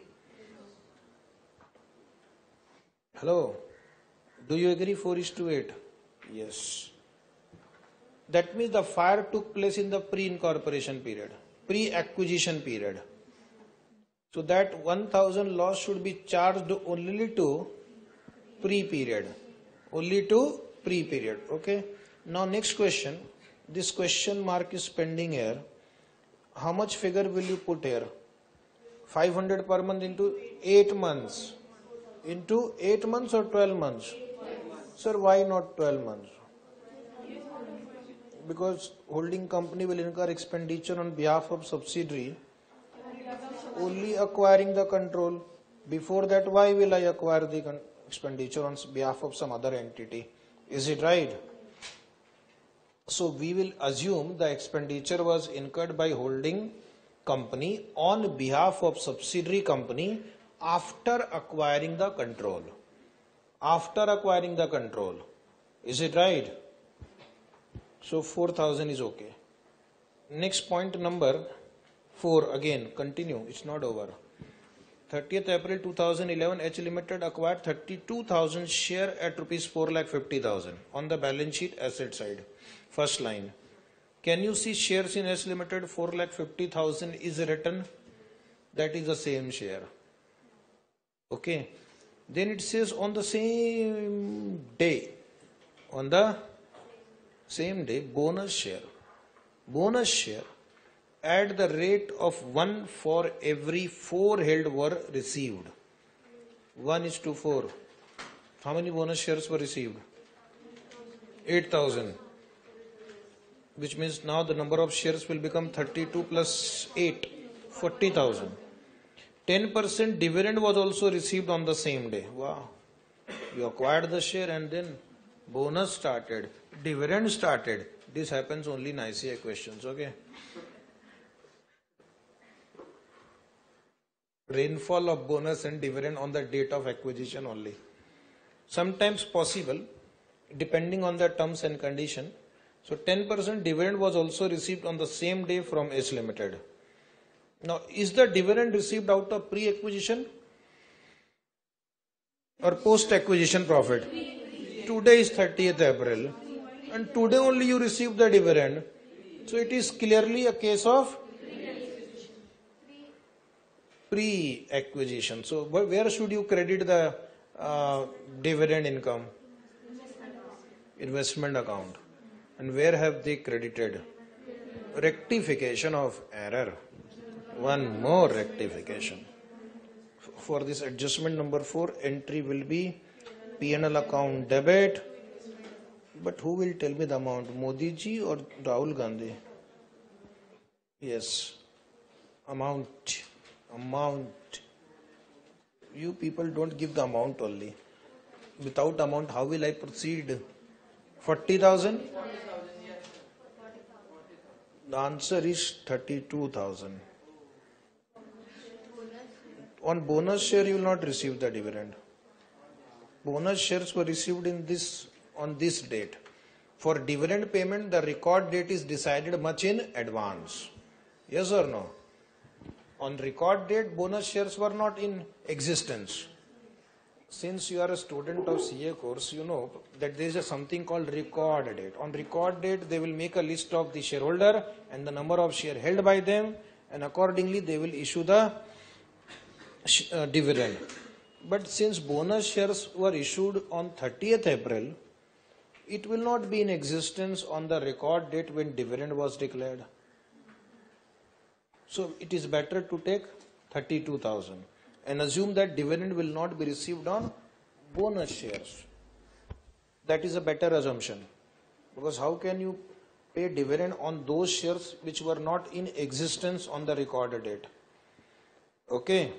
Hello? Do you agree four is to eight? Yes. That means the fire took place in the pre-incorporation period, pre-acquisition period. So that one thousand loss should be charged only to pre-period. Only to pre-period. Okay. Now next question. This question mark is pending here. How much figure will you put here? five hundred per month into eight months. Into eight months or twelve months? Sir, why not twelve months? Because holding company will incur expenditure on behalf of subsidiary only acquiring the control. Before that, why will I acquire the expenditure on behalf of some other entity? Is it right? So we will assume the expenditure was incurred by holding company on behalf of subsidiary company after acquiring the control. After acquiring the control. Is it right? So four thousand is okay. Next point number four, again continue, it's not over. thirtieth April two thousand eleven, H Limited acquired thirty-two thousand share at rupees four lakh fifty thousand on the balance sheet asset side. First line. Can you see shares in H Limited four lakh fifty thousand is written? That is the same share. Okay. Then it says on the same day, on the same day, bonus share. Bonus share at the rate of one for every four held were received. one is to four. How many bonus shares were received? eight thousand. Which means now the number of shares will become thirty-two plus eight, forty thousand. ten percent dividend was also received on the same day. Wow. You acquired the share and then bonus started, dividend started. This happens only in I C A questions, okay? Rainfall of bonus and dividend on the date of acquisition only. Sometimes possible, depending on the terms and condition. So ten percent dividend was also received on the same day from H Limited. Now, is the dividend received out of pre-acquisition or post-acquisition profit? Today is thirtieth April and today only you received the dividend. So it is clearly a case of pre-acquisition. So where should you credit the uh, dividend income? Investment account. And where have they credited? Rectification of error. One more rectification. For this adjustment number four, entry will be P and L account debit. But who will tell me the amount? Modi ji or Rahul Gandhi? Yes. Amount. Amount. You people don't give the amount only. Without amount, how will I proceed? forty thousand? The answer is thirty-two thousand. On bonus share, you will not receive the dividend. Bonus shares were received in this on this date. For dividend payment, the record date is decided much in advance. Yes or no? On record date, bonus shares were not in existence. Since you are a student of C A course, you know that there is a something called record date. On record date, they will make a list of the shareholder and the number of share held by them, and accordingly they will issue the uh, dividend. But since bonus shares were issued on thirtieth April, it will not be in existence on the record date when dividend was declared. So it is better to take thirty-two thousand and assume that dividend will not be received on bonus shares. That is a better assumption, because how can you pay dividend on those shares which were not in existence on the record date? Okay.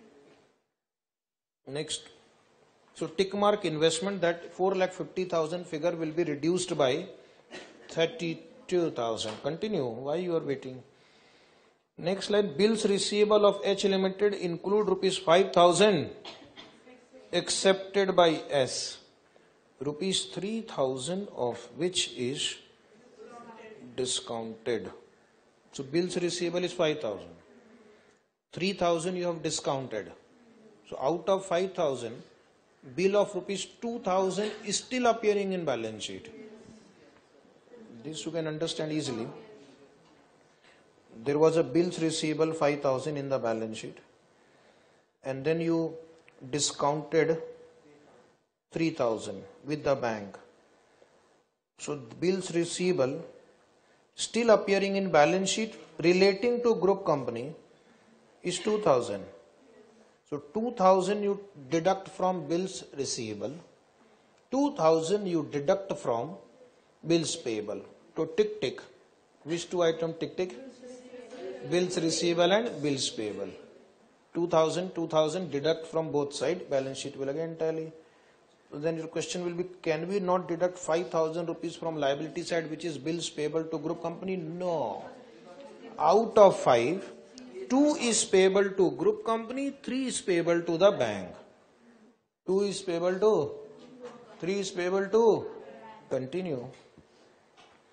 Next. So tick mark investment, that four lakh fifty thousand figure will be reduced by thirty-two thousand. Continue. Why you are waiting? Next line, bills receivable of H Limited include rupees five thousand accepted by S. Rupees three thousand of which is discounted. So bills receivable is five thousand. three thousand you have discounted. So out of five thousand, bill of rupees two thousand is still appearing in balance sheet. This you can understand easily. There was a bills receivable five thousand in the balance sheet, and then you discounted three thousand with the bank. So bills receivable still appearing in balance sheet relating to group company is two thousand. So two thousand you deduct from bills receivable, two thousand you deduct from bills payable. So tick tick. Which two item tick tick? Bills receivable and bills payable. two thousand, two thousand deduct from both sides. Balance sheet will again tally. So then your question will be, can we not deduct five thousand rupees from liability side, which is bills payable to group company? No. Out of five, two is payable to group company, three is payable to the bank. two is payable to, three is payable to, continue.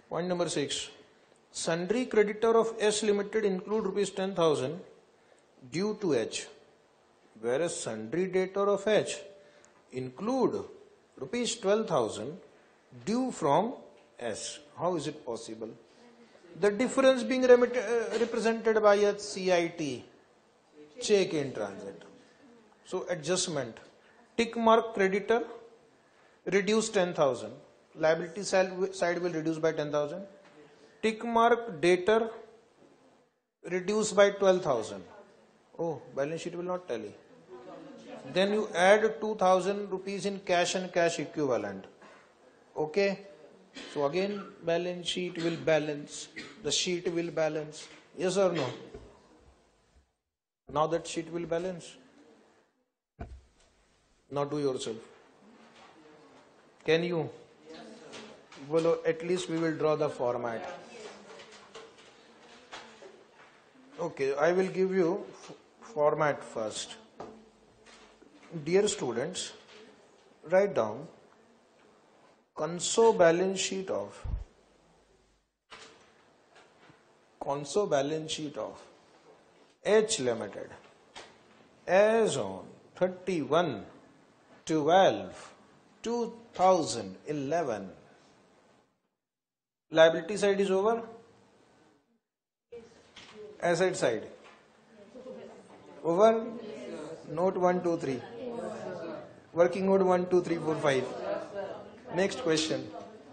Point number six. Sundry creditor of S Limited include rupees ten thousand due to H, whereas sundry debtor of H include rupees twelve thousand due from S. How is it possible? The difference being remit- uh, represented by a C I T, check in transit. So adjustment. Tick mark creditor, reduce ten thousand. Liability side will reduce by ten thousand. Tick mark debtor, reduce by twelve thousand. Oh, balance sheet will not tally. Then you add two thousand rupees in cash and cash equivalent. Okay. So again, balance sheet will balance. The sheet will balance. Yes or no? Now that sheet will balance. Now do yourself. Can you? Well, at least we will draw the format. Okay, I will give you f- format first. Dear students, write down console balance sheet of console balance sheet of H Limited as on thirty-one twelve two thousand eleven. Liability side is over. Asset side over. Note one two three. Working note one two three four five. Next question.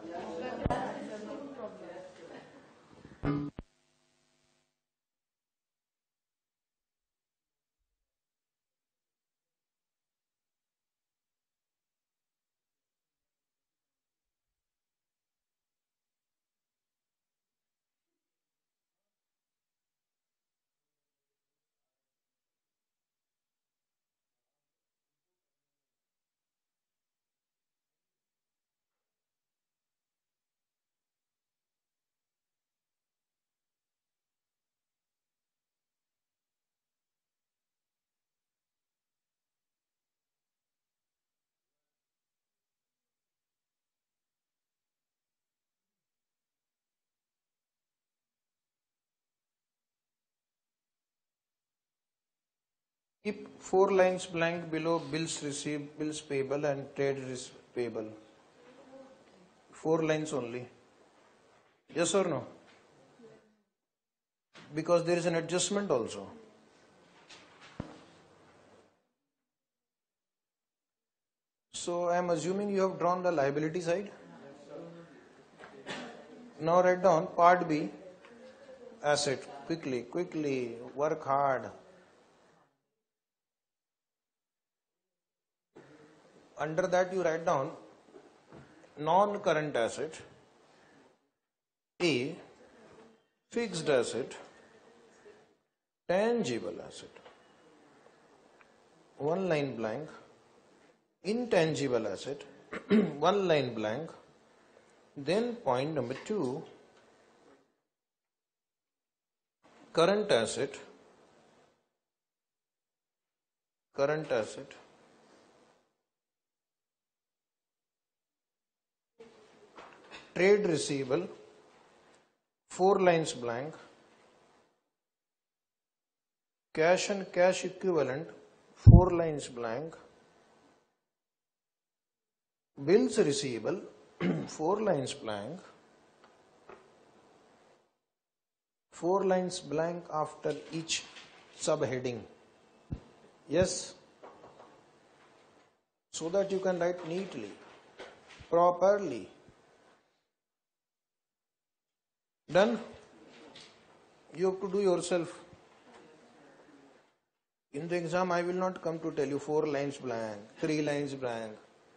Keep four lines blank below bills received, bills payable, and trade payable. Four lines only. Yes or no? Because there is an adjustment also. So I am assuming you have drawn the liability side. Now write down part B, asset. Quickly, quickly, work hard. Under that you write down non-current asset, A, fixed asset, tangible asset. One line blank. Intangible asset, one line blank. Then point number two, current asset, current asset, trade receivable, four lines blank, cash and cash equivalent, four lines blank, bills receivable, four lines blank, four lines blank after each subheading. Yes? So that you can write neatly, properly. Done? You have to do yourself. In the exam, I will not come to tell you four lines blank, three lines blank.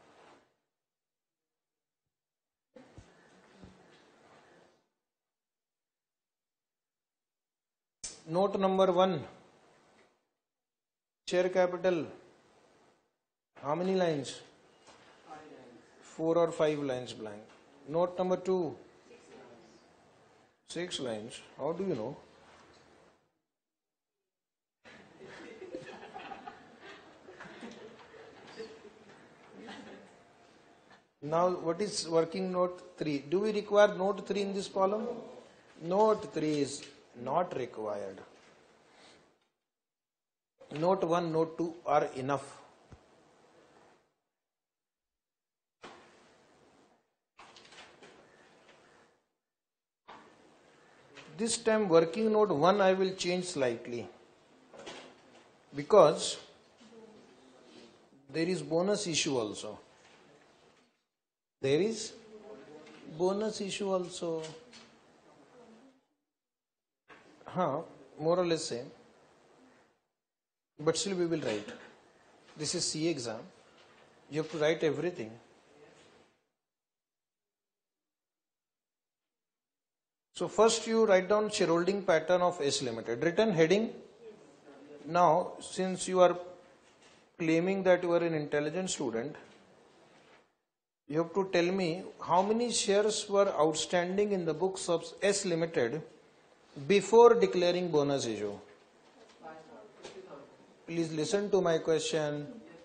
Note number one, share capital. How many lines? Four or five lines blank. Note number two, six lines. How do you know? Now what is working note three? Do we require note three in this column? Note three is not required. Note one, note two are enough. This time working note one I will change slightly, because there is bonus issue also. There is bonus issue also. Huh, more or less same. But still we will write. This is C A exam. You have to write everything. So first you write down shareholding pattern of S Limited. Written heading. Now since you are claiming that you are an intelligent student, you have to tell me how many shares were outstanding in the books of S Limited before declaring bonus issue. Please listen to my question.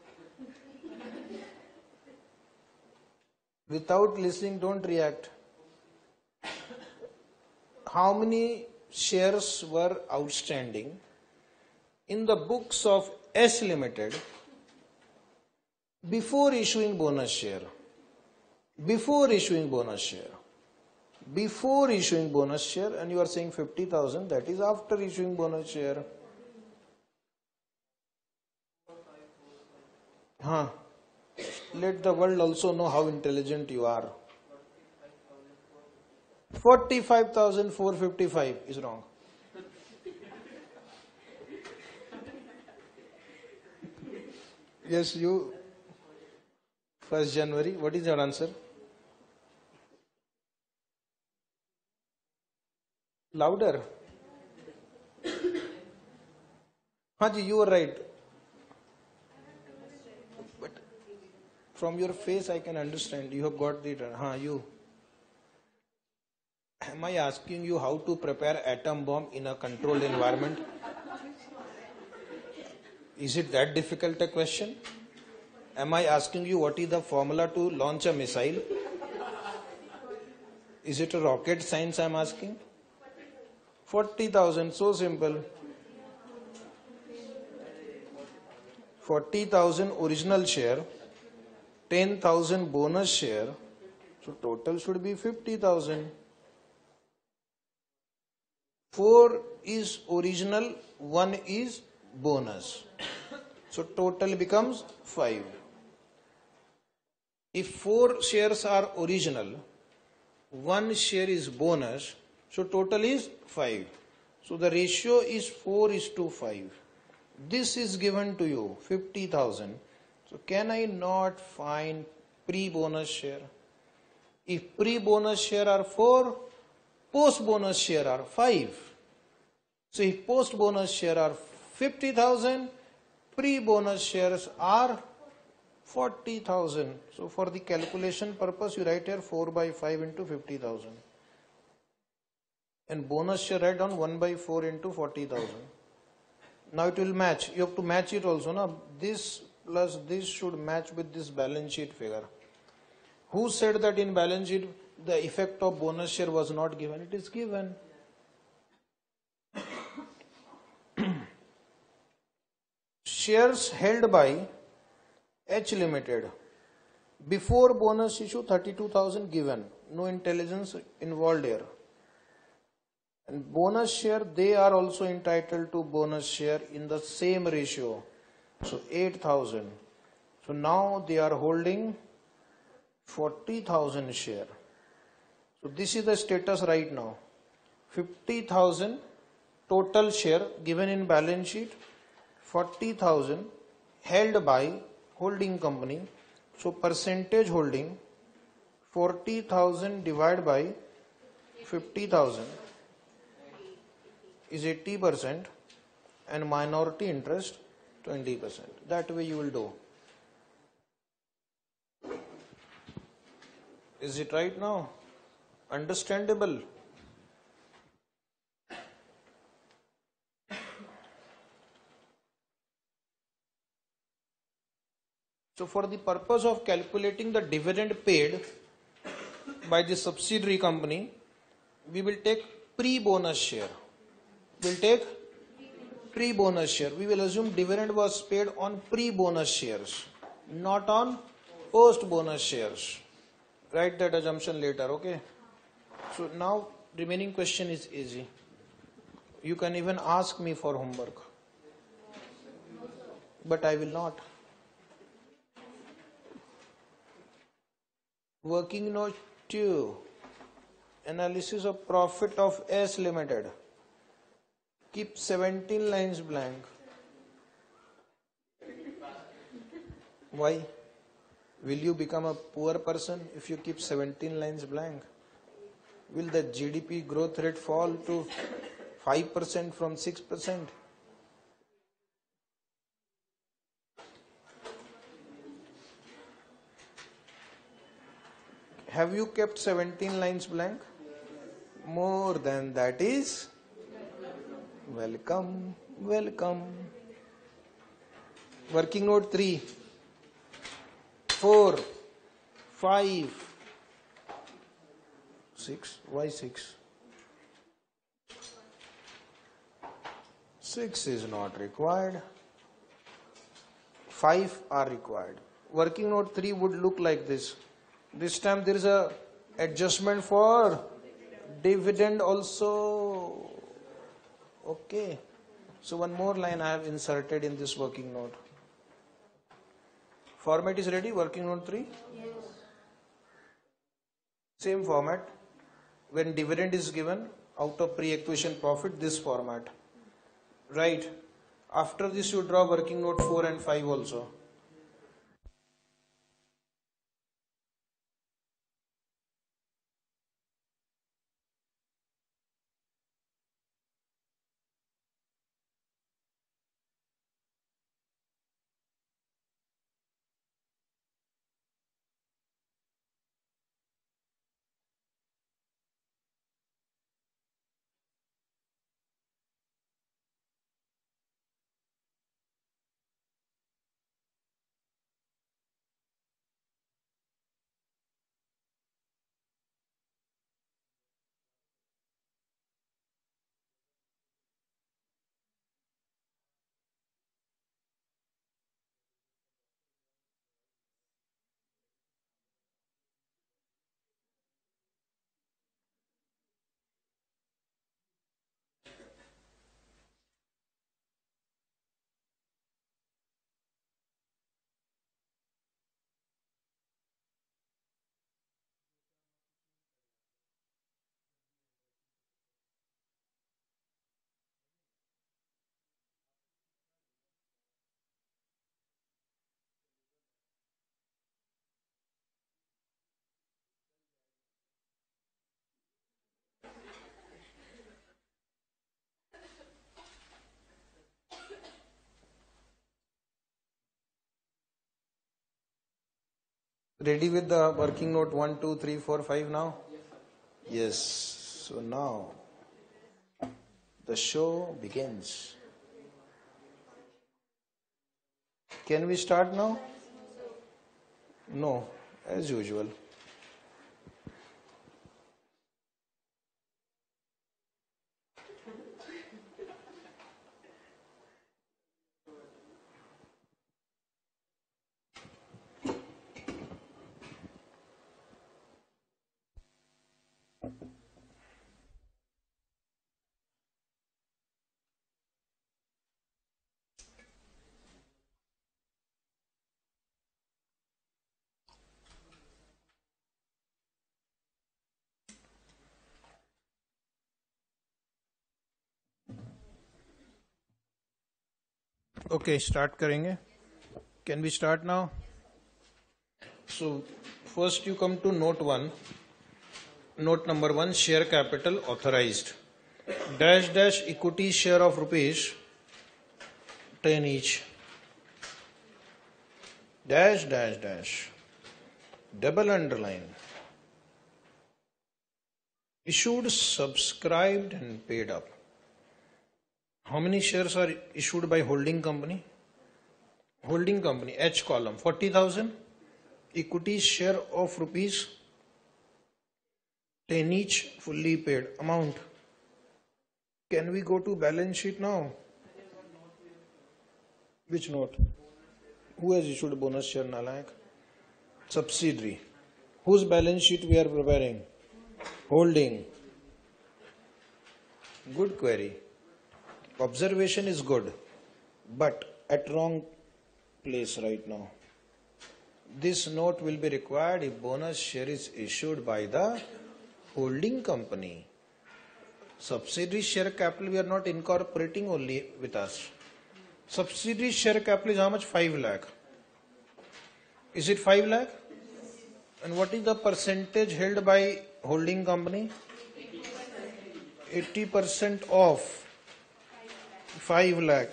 Without listening, don't react. How many shares were outstanding in the books of S Limited before issuing bonus share? Before issuing bonus share. Before issuing bonus share, and you are saying fifty thousand, that is after issuing bonus share. Huh. Let the world also know how intelligent you are. forty-five thousand four hundred fifty-five is wrong. Yes, you. first January, what is your answer? Louder. Haji, you are right. But from your face I can understand. You have got the... Huh, you. Am I asking you how to prepare atom bomb in a controlled environment? Is it that difficult a question? Am I asking you what is the formula to launch a missile? Is it a rocket science I am asking? forty thousand, so simple. forty thousand original share, ten thousand bonus share, so total should be fifty thousand. four is original, one is bonus. So total becomes five. If four shares are original, one share is bonus, so total is five. So the ratio is four is to five. This is given to you, fifty thousand. So can I not find pre-bonus share? If pre-bonus share are four, post-bonus share are five. So if post-bonus share are fifty thousand, pre-bonus shares are forty thousand. So for the calculation purpose, you write here four by five into fifty thousand. And bonus share write down one by four into forty thousand. Now it will match. You have to match it also. No? This plus this should match with this balance sheet figure. Who said that in balance sheet the effect of bonus share was not given? It is given. Shares held by H Limited before bonus issue thirty-two thousand given. No intelligence involved here. And bonus share, they are also entitled to bonus share in the same ratio. So eight thousand. So now they are holding forty thousand share. So this is the status right now. fifty thousand total share given in balance sheet, forty thousand held by holding company. So percentage holding, forty thousand divided by fifty thousand is eighty percent and minority interest twenty percent. That way you will do. Is it right now? Understandable? So for the purpose of calculating the dividend paid by the subsidiary company, we will take pre-bonus share. We'll take pre-bonus share. We will assume dividend was paid on pre-bonus shares, not on post-bonus shares. Write that assumption later, okay? So now remaining question is easy. You can even ask me for homework, but I will not. Working note two, analysis of profit of S Limited. Keep seventeen lines blank. Why? Will you become a poor person if you keep seventeen lines blank? Will the G D P growth rate fall to five percent from six percent? Have you kept seventeen lines blank? More than that is welcome, welcome. Working note three, four, five, six. Why six? Six is not required. Five are required. Working note three would look like this. This time there is a adjustment for dividend also. Okay. So one more line I have inserted in this working note. Format is ready, working note three? Yes. Same format. When dividend is given out of pre-acquisition profit, this format. Right. After this you draw working note four and five also. Ready with the working note one, two, three, four, five now? Yes. So now the show begins. Can we start now? No, as usual. Okay, start करेंगे. Can we start now? So first you come to note one. Note number one, share capital authorized. Dash dash equity share of rupees ten each. Dash dash dash. Double underline. Issued, subscribed and paid up. How many shares are issued by holding company? Holding company, H column, forty thousand. Equity share of rupees ten each, fully paid. Amount. Can we go to balance sheet now? Which note? Who has issued bonus share, Nalayak? Subsidiary. Whose balance sheet we are preparing? Holding. Good query. Observation is good, but at wrong place right now. This note will be required if bonus share is issued by the holding company. Subsidiary share capital we are not incorporating only with us. Subsidiary share capital is how much? five lakh. Is it five lakh? And what is the percentage held by holding company? eighty percent of five lakh.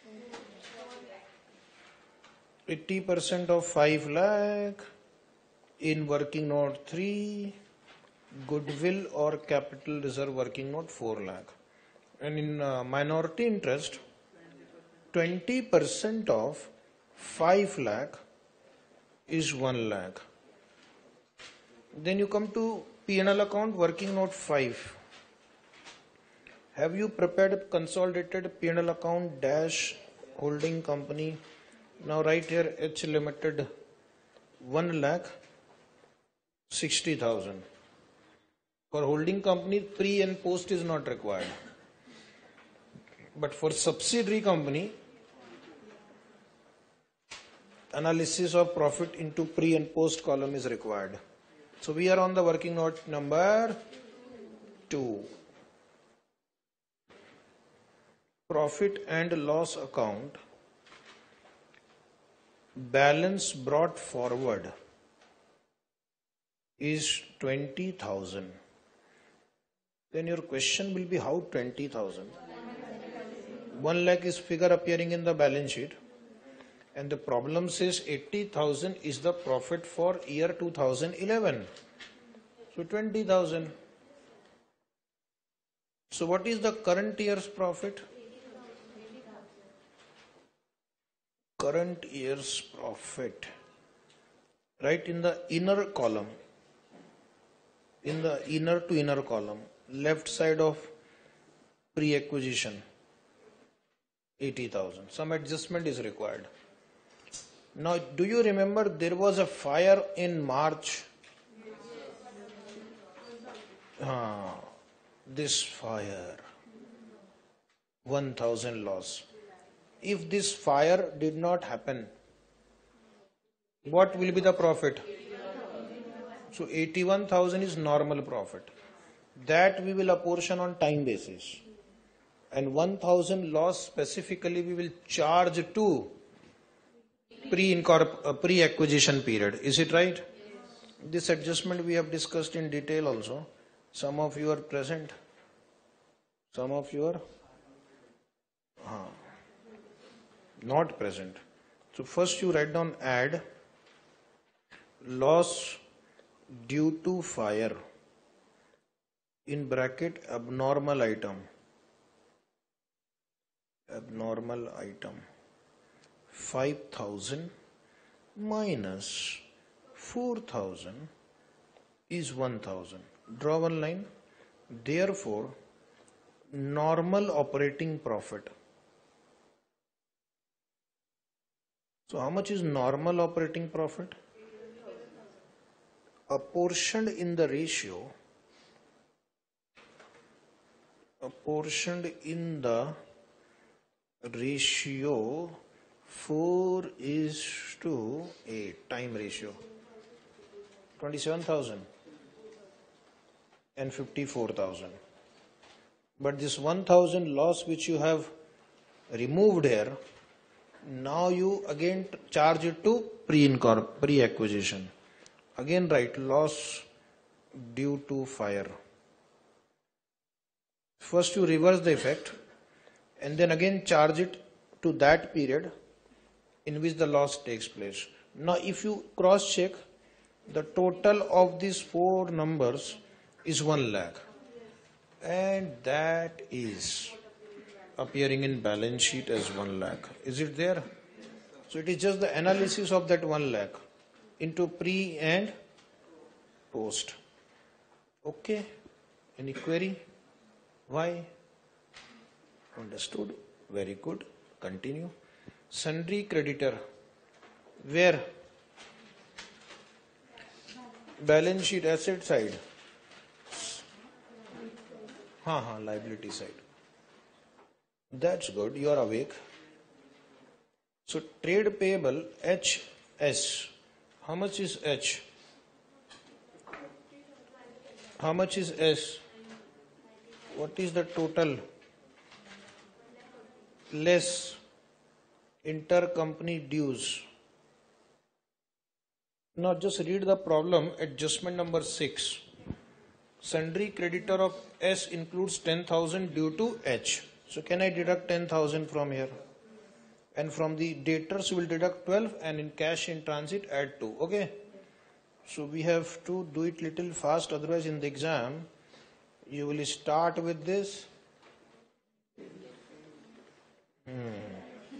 eighty percent of five lakh in working note three, goodwill or capital reserve working note four lakh. And in uh, minority interest, twenty percent of five lakh is one lakh. Then you come to P and L account, working note five. Have you prepared consolidated P and L account dash holding company? Now write here H limited one lakh sixty thousand. For holding company, pre and post is not required. But for subsidiary company, analysis of profit into pre and post column is required. So we are on the working note number two. Profit and loss account. Balance brought forward is twenty thousand. Then your question will be how twenty thousand? one lakh is figure appearing in the balance sheet. And the problem says eighty thousand is the profit for year two thousand eleven. So twenty thousand. So what is the current year's profit? Current year's profit. Right in the inner column. In the inner to inner column. Left side of pre-acquisition. eighty thousand. Some adjustment is required. Now, do you remember there was a fire in March? Ah, this fire. one thousand loss. If this fire did not happen, what will be the profit? So eighty-one thousand is normal profit. That we will apportion on time basis. And one thousand loss specifically we will charge to pre-acquisition period. Is it right? Yes. This adjustment we have discussed in detail also. Some of you are present. Some of you are uh, not present. So first you write down add loss due to fire in bracket abnormal item. Abnormal item. five thousand minus four thousand is one thousand. Draw one line. Therefore, normal operating profit. So how much is normal operating profit? Apportioned in the ratio, apportioned in the ratio four is to eight, time ratio, twenty-seven thousand and fifty-four thousand. But this one thousand loss which you have removed here, now you again charge it to pre-acquisition. Again write loss due to fire. First you reverse the effect and then again charge it to that period in which the loss takes place. Now if you cross check, the total of these four numbers is one lakh. And that is appearing in balance sheet as one lakh. Is it there? So it is just the analysis of that one lakh into pre and post. Okay. Any query? Why? Understood. Very good. Continue. Sundry creditor. Where? Balance sheet asset side. Ha ha, liability side. That's good. You are awake. So trade payable H S. How much is H? How much is S? What is the total? Less intercompany dues. Now just read the problem, adjustment number six. Sundry creditor of S includes ten thousand due to H. So can I deduct ten thousand from here? And from the debtors will deduct twelve, and in cash in transit add two. Okay. So we have to do it little fast, otherwise in the exam you will start with this. Hmm.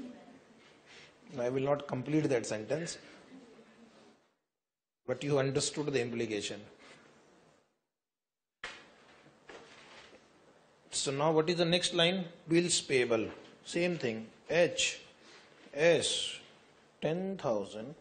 I will not complete that sentence, but you understood the implication. So now what is the next line? Bills payable. Same thing. H, S, ten thousand,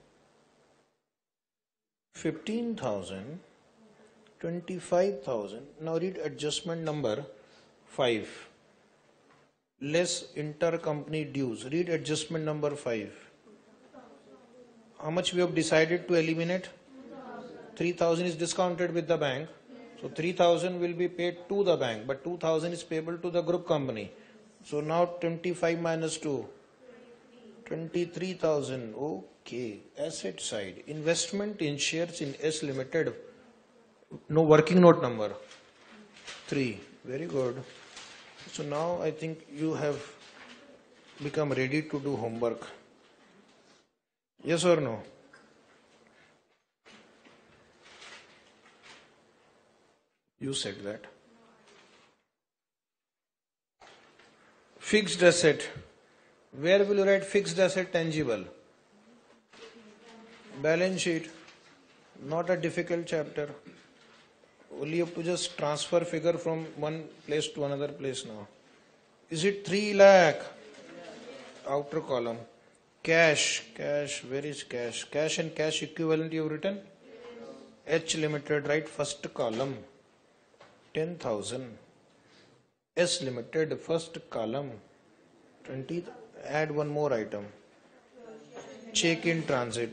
fifteen thousand, twenty-five thousand. Now read adjustment number five. Less intercompany dues. Read adjustment number five. How much we have decided to eliminate? three thousand is discounted with the bank. So three thousand will be paid to the bank, but two thousand is payable to the group company. So now twenty-five minus two, twenty-three thousand. Okay. Asset side. Investment in shares in S Limited. No working note number. three. Very good. So now I think you have become ready to do homework. Yes or no? You said that. Fixed asset. Where will you write fixed asset tangible? Balance sheet. Not a difficult chapter. Only you have to just transfer figure from one place to another place now. Is it three lakh? Outer column. Cash. Cash. Where is cash? Cash and cash equivalent you have written? H Limited, right? First column. ten thousand. S Limited, first column. twenty. Add one more item. Check in transit.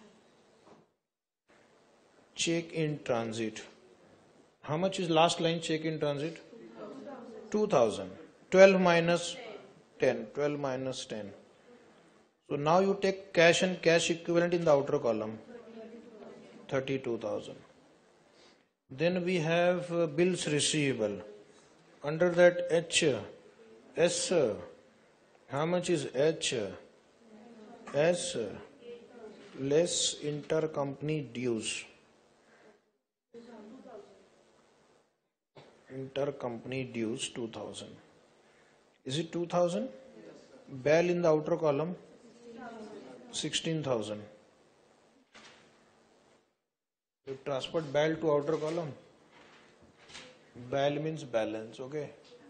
Check in transit. How much is last line check in transit? two thousand. twelve minus ten. twelve minus ten. So now you take cash and cash equivalent in the outer column. thirty-two thousand. Then we have uh, bills receivable. Under that H, S. How much is H? S. Less intercompany dues. Intercompany dues two thousand. Is it two thousand? B A L in the outer column sixteen thousand. You transferred B A L to outer column. B A L means balance, okay.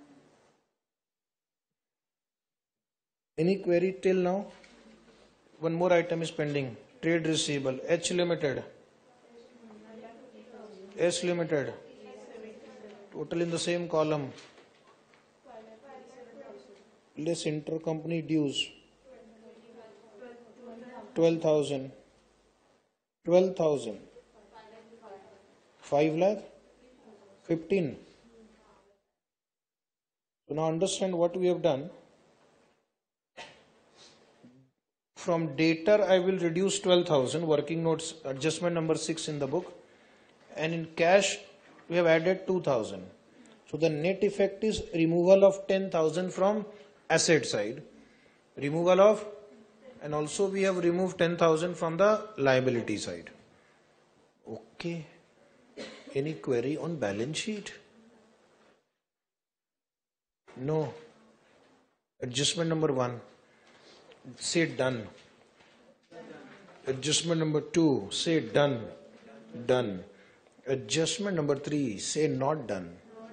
Any query till now? One more item is pending. Trade receivable. H Limited. S Limited. Total in the same column. Less intercompany dues. twelve thousand. twelve thousand. five lakh. fifteen. So now understand what we have done. From debtor I will reduce twelve thousand. Working notes adjustment number six in the book. And in cash we have added two thousand. So the net effect is removal of ten thousand from asset side. Removal of, and also we have removed ten thousand from the liability side. Okay. Any query on balance sheet? No. Adjustment number one. Say done. Adjustment number two, say done. Done. Adjustment number three, say not done.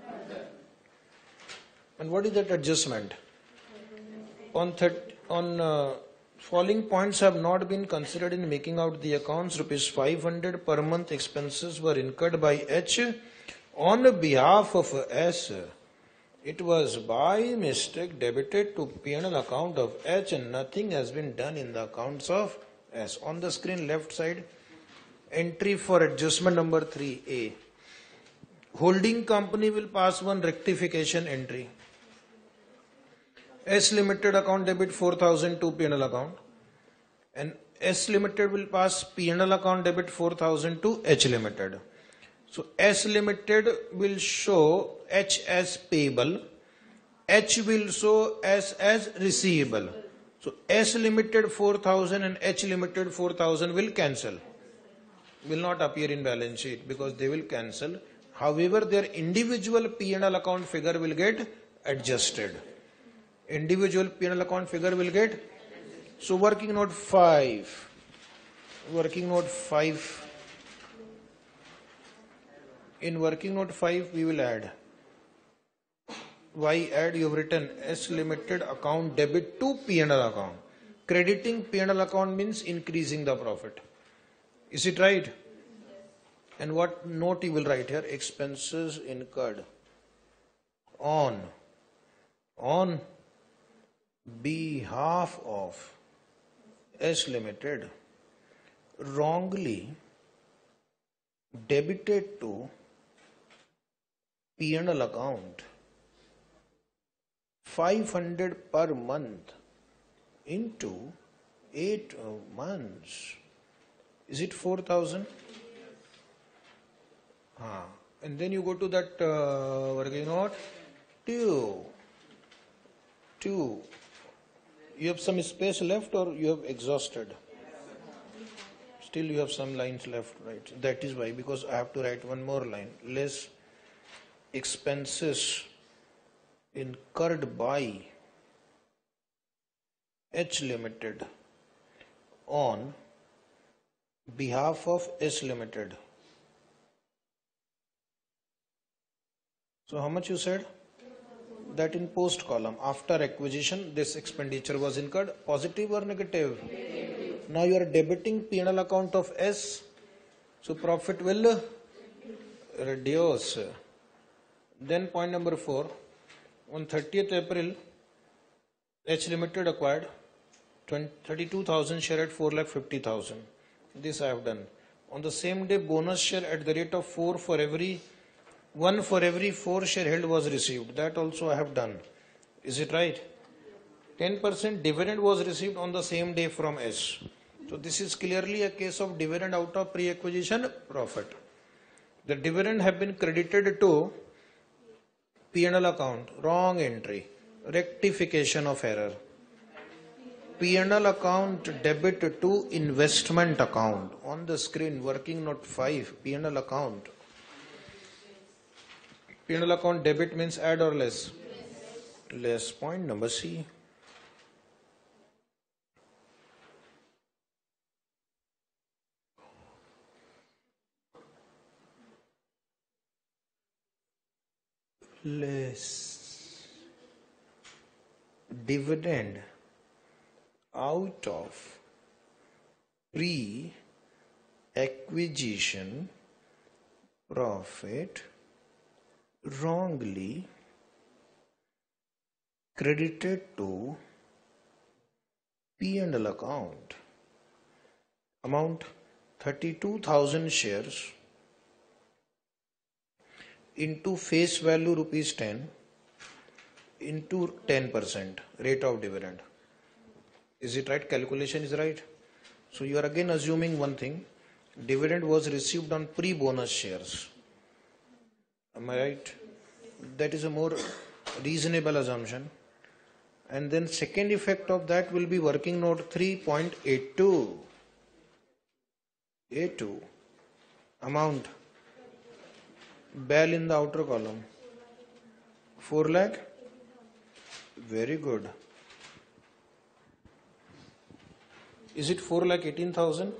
And what is that adjustment? On third, on uh, following points have not been considered in making out the accounts. Rupees five hundred per month expenses were incurred by H on behalf of S. It was by mistake debited to P and L account of H and nothing has been done in the accounts of S. On the screen left side, entry for adjustment number three A. Holding company will pass one rectification entry. S Limited account debit four thousand to P and L account, and S Limited will pass P and L account debit four thousand to H Limited. So S Limited will show H as payable, H will show S as receivable. So S Limited four thousand and H Limited four thousand will cancel, will not appear in balance sheet because they will cancel. However, their individual P and L account figure will get adjusted. Individual P and L account figure will get. So working note five. Working note five. In working note five, we will add. Why add? You have written S Limited account debit to P and L account. Crediting P and L account means increasing the profit. Is it right? And what note you will write here? Expenses incurred on on behalf of S Limited wrongly debited to P and L account five hundred per month into eight months. Is it four thousand? Ah, and then you go to that uh, working note two. Two. You have some space left or you have exhausted? Still you have some lines left, right? That is why, because I have to write one more line. Less expenses incurred by H Limited on behalf of S Limited. So how much you said? That in post column, after acquisition, this expenditure was incurred. Positive or negative? Negative. Now you are debiting P and L account of S, so profit will reduce. Then point number four, on thirtieth April, H Limited acquired thirty-two thousand share at four lakh fifty thousand. This I have done. On the same day, bonus share at the rate of four for every one for every four share held was received. That also I have done. Is it right? ten percent dividend was received on the same day from S. So this is clearly a case of dividend out of pre-acquisition profit. The dividend have been credited to P and L account. Wrong entry. Rectification of error. P and L account debit to investment account. On the screen, working note five, P and L account. P and L account debit means add or less? Less. Less. Point number C. Less. Dividend out of pre-acquisition profit wrongly credited to P and L account. Amount thirty-two thousand shares into face value rupees ten into ten percent rate of dividend. Is it right? Calculation is right. So you are again assuming one thing. Dividend was received on pre-bonus shares. Am I right? That is a more reasonable assumption. And then second effect of that will be working note three point eight two. A two. Amount. Bell in the outer column. four lakh. Very good. Is it four lakh eighteen thousand?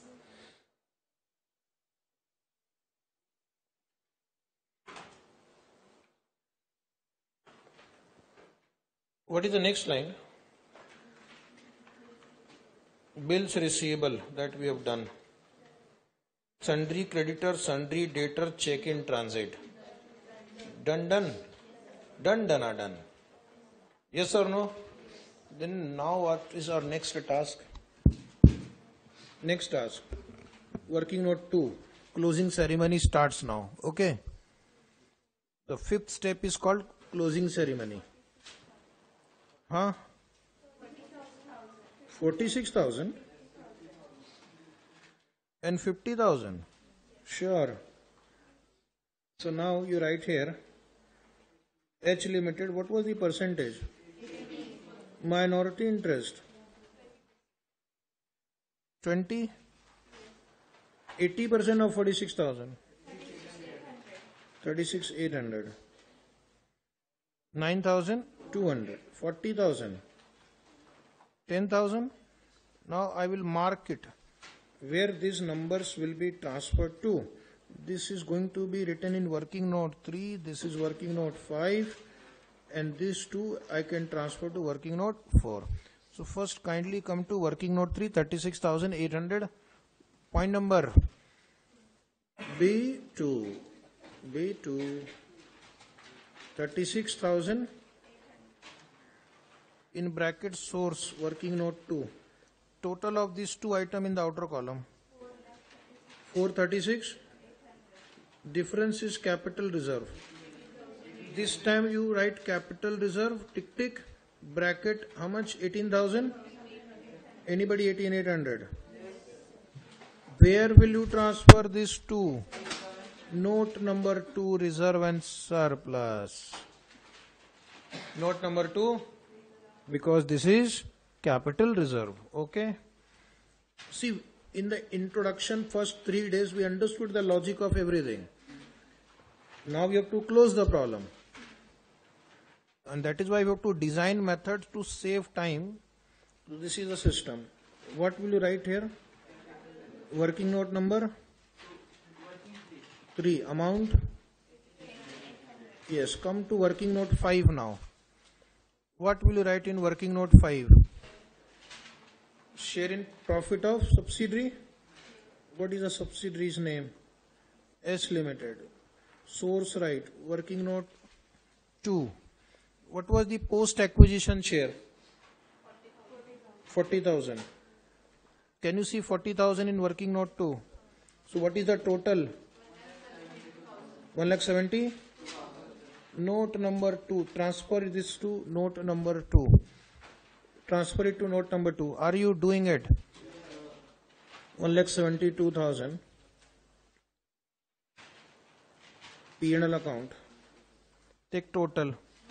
What is the next line? Bills receivable that we have done. Sundry creditor, sundry debtor, check in transit. Done, done. Done, done, are done. Yes or no? Then now what is our next task? Next task. Working note two. Closing ceremony starts now. Okay. The fifth step is called closing ceremony. Huh? forty-six thousand and fifty thousand. Sure. So now you write here H Limited, what was the percentage? Minority interest. twenty. eighty percent of forty-six thousand. thirty-six thousand eight hundred. nine thousand two hundred. forty thousand. ten thousand. Now I will mark it where these numbers will be transferred to. This is going to be written in working note three, this is working note five, and these two I can transfer to working note four. So first kindly come to working note three, thirty-six thousand eight hundred. Point number B two. B two. thirty-six thousand in bracket source working note two. Total of these two items in the outer column. four thirty-six. Difference is capital reserve. This time you write capital reserve, tick tick, bracket, how much? eighteen thousand? Anybody eighteen thousand eight hundred? Where will you transfer this to? Note number two, reserve and surplus. Note number two, because this is capital reserve. Okay. See, in the introduction, first three days, we understood the logic of everything. Now we have to close the problem. And that is why we have to design methods to save time. So this is the system. What will you write here? Working note number three. Amount. Yes, come to working note five now. What will you write in working note five? Share in profit of subsidiary. What is the subsidiary's name? S Limited. Source right. Working note two. What was the post acquisition share? forty thousand. Can you see forty thousand in working note two? So what is the total? one lakh seventy. Note number two. Transfer this to note number two. Transfer it to note number two. Are you doing it? one lakh seventy-two thousand. P and L account. Take total.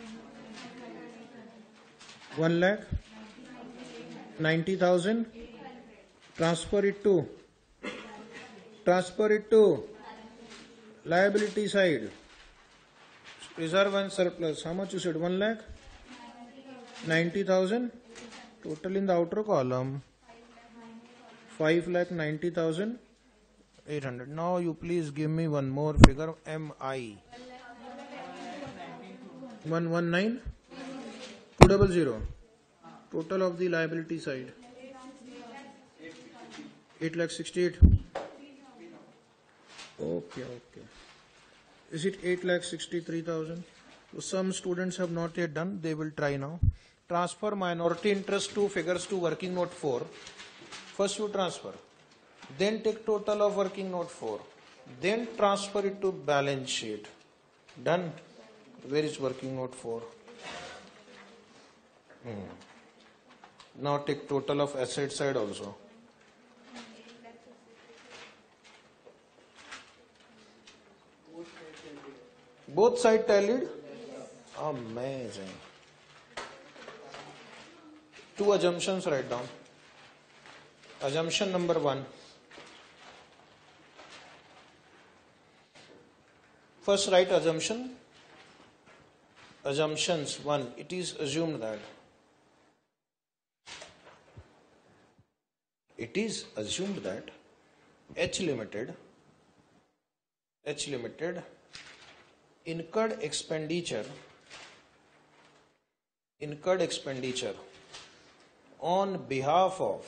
one lakh ninety thousand. Transfer it to. Transfer it to liability side. Reserve and surplus. How much you said? one lakh ninety thousand. Total in the outer column. five lakh ninety thousand eight hundred. Now you please give me one more figure. M I. one one nine. two hundred. Total of the liability side. eight lakh sixty-eight. Okay, okay. Is it eight lakh sixty-three thousand? So some students have not yet done. They will try now. Transfer minority interest to figures to working note four. First you transfer. Then take total of working note four. Then transfer it to balance sheet. Done. Where is working note four? Hmm. Now take total of asset side also. Both side tallied? Amazing. Two assumptions write down. Assumption number one. First write assumption. Assumptions one. It is assumed that it is assumed that H Limited, H Limited incurred expenditure, incurred expenditure on behalf of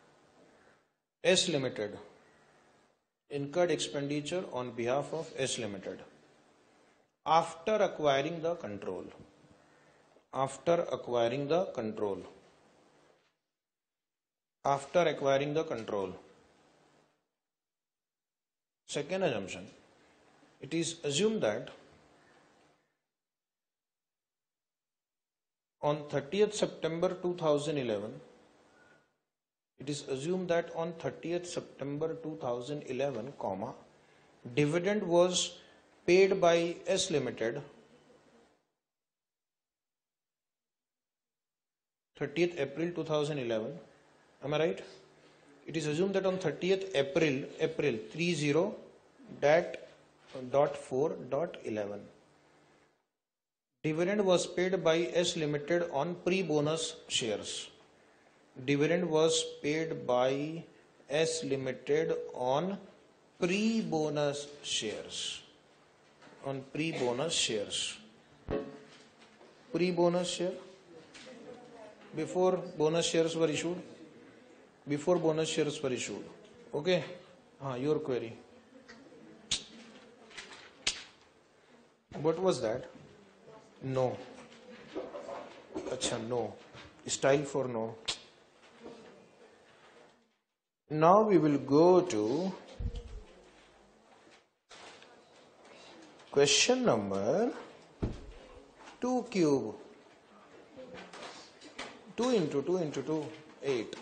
S Limited, incurred expenditure on behalf of S Limited after acquiring the control, after acquiring the control, after acquiring the control. Second assumption, it is assumed that on thirtieth September two thousand eleven, it is assumed that on thirtieth September two thousand eleven, comma, dividend was paid by S Limited, thirtieth April two thousand eleven, am I right? It is assumed that on thirtieth April, April thirty dot four dot eleven, dividend was paid by S Limited on pre-bonus shares. Dividend was paid by S Limited on pre-bonus shares. On pre-bonus shares. Pre-bonus share? Before bonus shares were issued? Before bonus shares were issued. Okay? Ah, your query. What was that? No. Acha, no. Style for no. Now we will go to question number two cube. two into two into two, eight.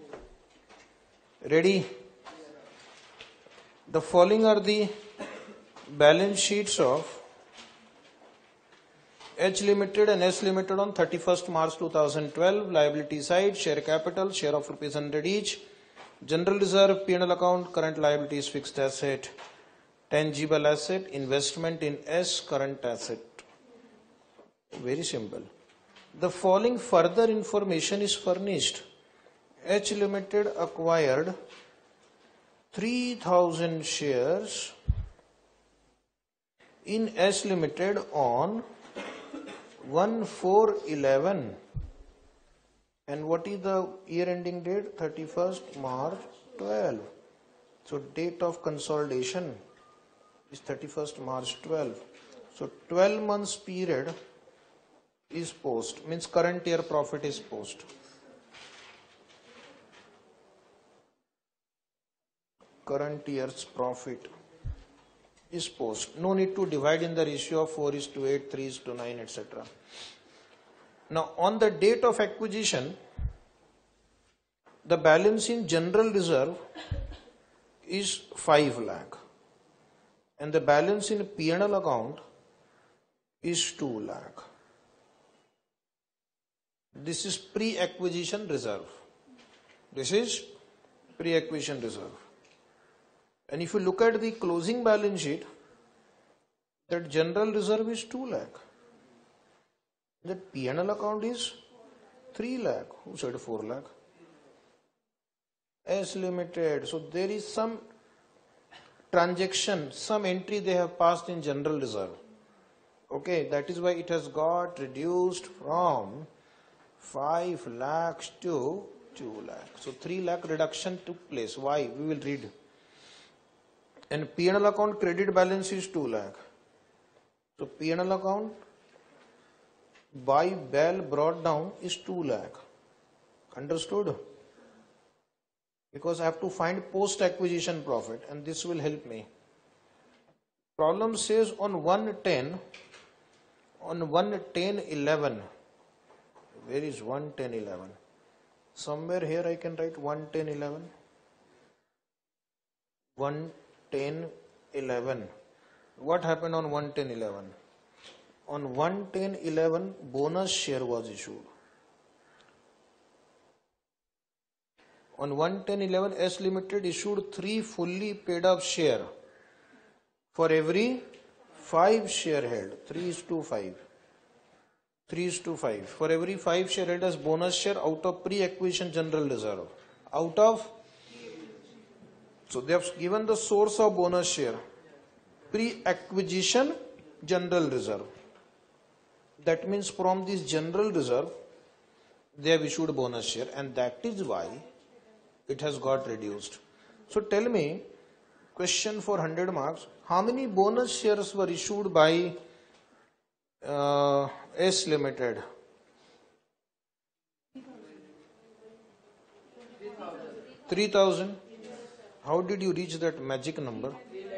Ready? The following are the balance sheets of H Limited and S Limited on thirty-first March two thousand twelve. Liability side, share capital, share of rupees one hundred each. General reserve, P and L account, current liabilities, fixed asset, tangible asset, investment in S, current asset. Very simple. The following further information is furnished. H Limited acquired three thousand shares in S Limited on one four eleven. And what is the year ending date? thirty-first March twelve. So date of consolidation is thirty-first March twelve. So twelve months period is post, means current year profit is post. Current year's profit is post. No need to divide in the ratio of four is to eight, three is to nine, et cetera. Now on the date of acquisition, the balance in general reserve is five lakh and the balance in P and L account is two lakh. This is pre-acquisition reserve. This is pre-acquisition reserve. And if you look at the closing balance sheet, that general reserve is two lakh. That P and L account is three lakh. Who said four lakh? S Limited. So there is some transaction, some entry they have passed in general reserve. Okay, that is why it has got reduced from five lakhs to two lakhs. So three lakh reduction took place. Why? We will read. And P and L account credit balance is two lakh. So P and L account by B E L brought down is two lakh. Understood? Because I have to find post acquisition profit and this will help me. Problem says on one ten, on one ten eleven. Where is one ten eleven? Somewhere here I can write one ten eleven. one ten eleven. What happened on one ten eleven? On one ten eleven, bonus share was issued. On one ten eleven, S Limited issued three fully paid up share for every five share held. three is to five. three is to five. For every five share held as bonus share out of pre-acquisition general reserve. Out of So they have given the source of bonus share, pre-acquisition general reserve. That means from this general reserve, they have issued bonus share, and that is why it has got reduced. So tell me, question for one hundred marks, how many bonus shares were issued by uh, S Limited? three thousand. How did you reach that magic number?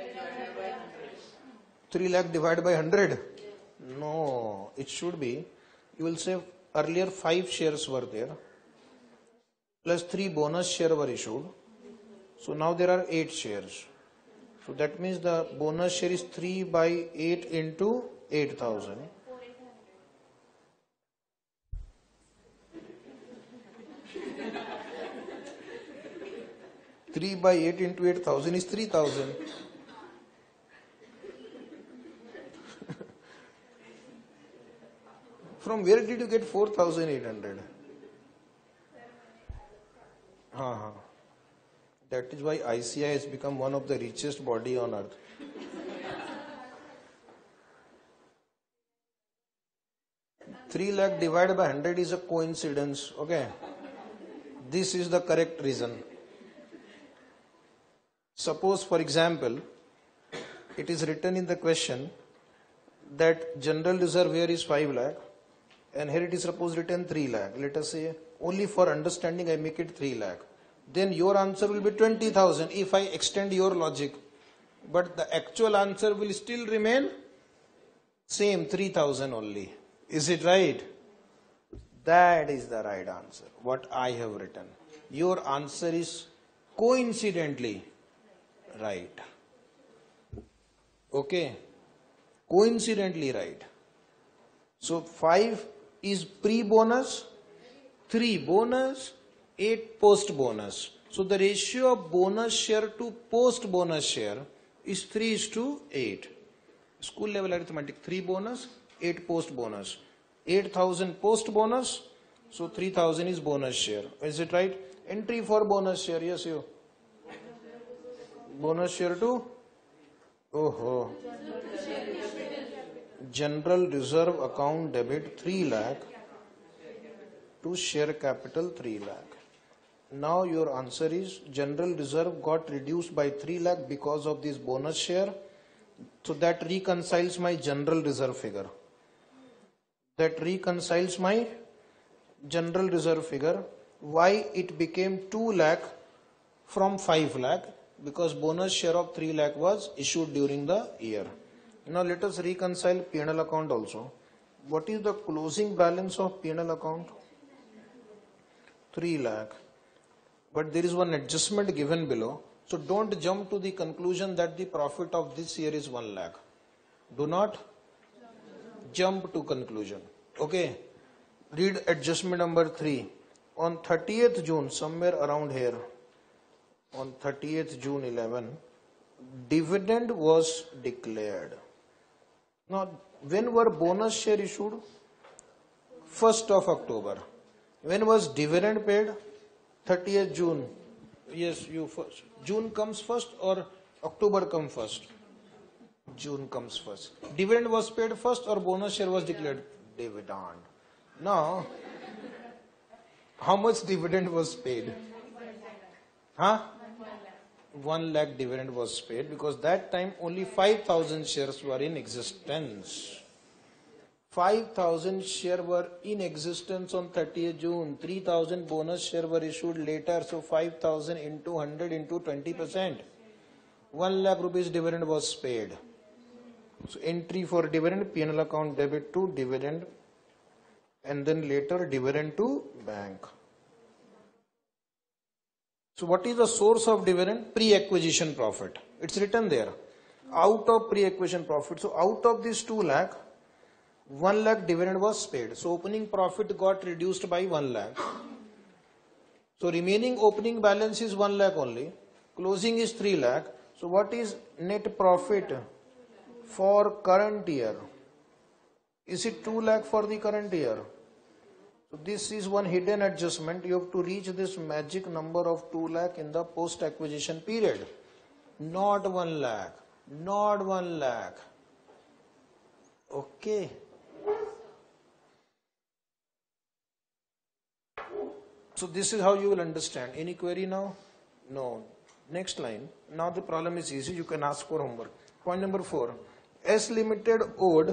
three lakh divided by one hundred? No, it should be, you will say earlier five shares were there, plus three bonus share were issued. So now there are eight shares. So that means the bonus share is three by eight into eight thousand. three by eight into eight thousand is three thousand. From where did you get four thousand eight hundred? Uh-huh. That is why I C I has become one of the richest body on earth. three lakh divided by one hundred is a coincidence. Okay. This is the correct reason. Suppose, for example, it is written in the question that general reserve here is five lakh and here it is supposed written three lakh. Let us say, only for understanding I make it three lakh. Then your answer will be twenty thousand if I extend your logic. But the actual answer will still remain same, three thousand only. Is it right? That is the right answer, what I have written. Your answer is coincidentally right. Okay? Coincidentally right. So five is pre-bonus, three bonus, eight post-bonus. So the ratio of bonus share to post-bonus share is three is to eight. School level arithmetic, three bonus, eight post-bonus. eight thousand post-bonus, so three thousand is bonus share. Is it right? Entry for bonus share, yes you. Bonus share to? Oh ho. General reserve account debit three lakh to share capital three lakh. Now your answer is general reserve got reduced by three lakh because of this bonus share. So that reconciles my general reserve figure. That reconciles my general reserve figure. Why it became two lakh from five lakh? Because bonus share of three lakh was issued during the year. Now let us reconcile P and L account also. What is the closing balance of P and L account? three lakh. But there is one adjustment given below. So don't jump to the conclusion that the profit of this year is one lakh. Do not jump to conclusion. Okay. Read adjustment number three. On thirtieth June, somewhere around here, on thirtieth June eleven, dividend was declared. Now, when were bonus share issued? first of October. When was dividend paid? thirtieth June. Yes, you first. June comes first or October comes first? June comes first. Dividend was paid first or bonus share was declared? Dividend. Now, how much dividend was paid? Huh? One lakh dividend was paid because that time only five thousand shares were in existence. five thousand shares were in existence on thirtieth June. three thousand bonus share were issued later. So five thousand into one hundred into twenty percent. one lakh rupees dividend was paid. So entry for dividend, P and L account debit to dividend and then later dividend to bank. So what is the source of dividend? Pre-acquisition profit. It's written there. Out of pre-acquisition profit. So out of this two lakh, one lakh dividend was paid. So opening profit got reduced by one lakh. So remaining opening balance is one lakh only. Closing is three lakh. So what is net profit for current year? Is it two lakh for the current year? So this is one hidden adjustment. You have to reach this magic number of two lakh in the post acquisition period. not one lakh, not one lakh. Okay. So this is how you will understand. Any query now? No. Next line. Now the problem is easy. You can ask for homework. Point number four. S Limited owed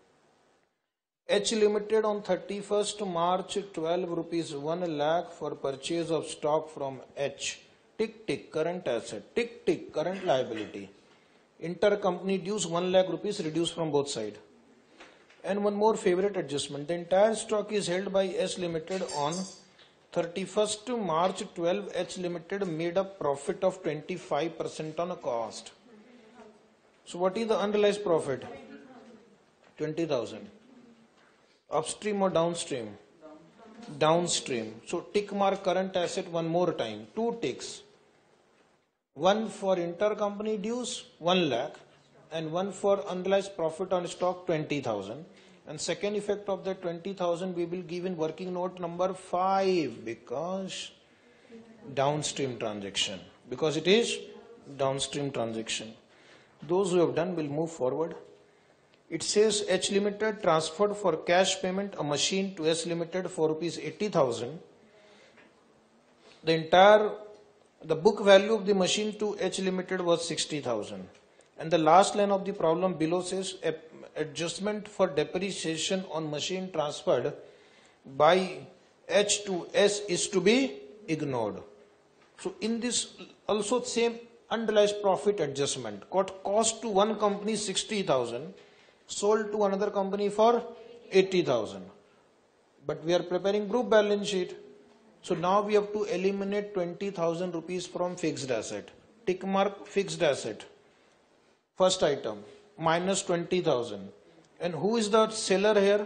H Limited on thirty-first March twelve rupees one lakh for purchase of stock from H. Tick tick current asset. Tick tick current liability. Intercompany dues one lakh rupees reduced from both sides. And one more favorite adjustment. The entire stock is held by S Limited on thirty-first March twelve. H Limited made a profit of twenty-five percent on a cost. So what is the unrealized profit? twenty thousand. Upstream or downstream? Downstream. So tick mark current asset one more time. Two ticks. One for intercompany dues, one lakh, and one for unrealized profit on stock, twenty thousand. And second effect of that twenty thousand we will give in working note number five because downstream transaction. Because it is downstream transaction. Those who have done will move forward. It says H Limited transferred for cash payment a machine to S Limited for rupees eighty thousand. The entire, the book value of the machine to H Limited was sixty thousand. And the last line of the problem below says adjustment for depreciation on machine transferred by H to S is to be ignored. So in this also same unrealized profit adjustment. Got cost to one company sixty thousand. Sold to another company for eighty thousand. But we are preparing group balance sheet. So now we have to eliminate twenty thousand rupees from fixed asset. Tick mark fixed asset. First item minus twenty thousand. And who is the seller here?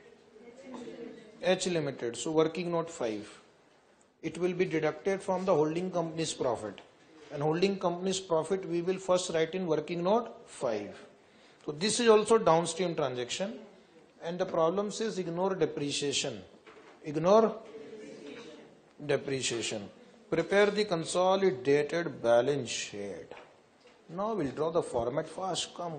H Limited. So working note five. It will be deducted from the holding company's profit. And holding company's profit we will first write in working note five. So this is also downstream transaction, and the problem says ignore depreciation. Ignore depreciation. Prepare the consolidated balance sheet. Now we'll draw the format fast. Come.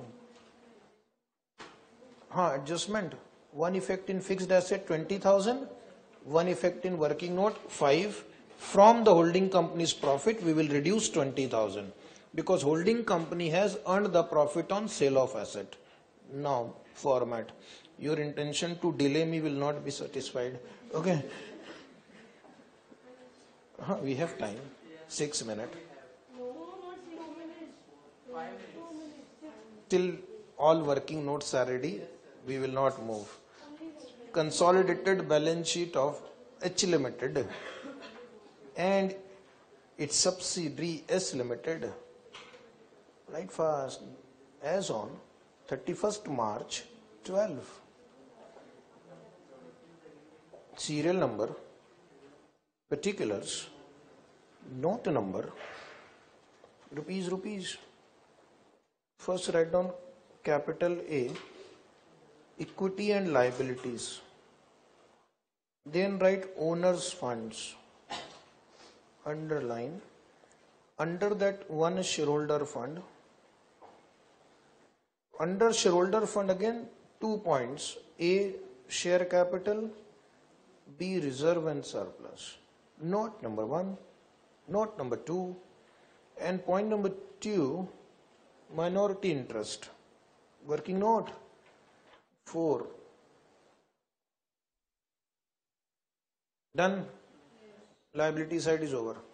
Huh, adjustment. One effect in fixed asset twenty thousand. One effect in working note five. From the holding company's profit we will reduce twenty thousand. Because holding company has earned the profit on sale of asset. Now, format. Your intention to delay me will not be satisfied. Okay. Huh, we have time. Six minutes. Till all working notes are ready, we will not move. Consolidated balance sheet of H Limited and its subsidiary S Limited. Right fast. As on thirty-first March twelve. Serial number, particulars, note number, rupees, rupees. First write down capital A, equity and liabilities. Then write owner's funds. Underline. Under that one shareholder fund. Under shareholder fund again two points. A, share capital. B, reserve and surplus. Note number one. Note number two. And point number two, minority interest. Working note four. Done. Liability side is over.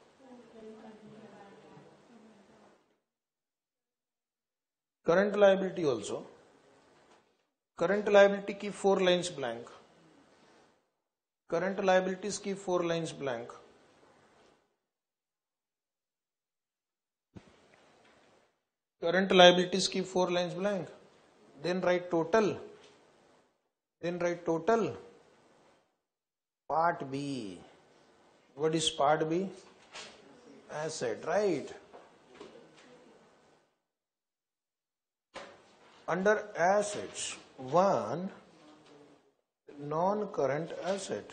Current liability also. Current liability keep four lines blank. Current liabilities keep four lines blank. Current liabilities keep four lines blank. Then write total. Then write total. Part B. What is part B? Asset, right? Under assets, one, non-current asset.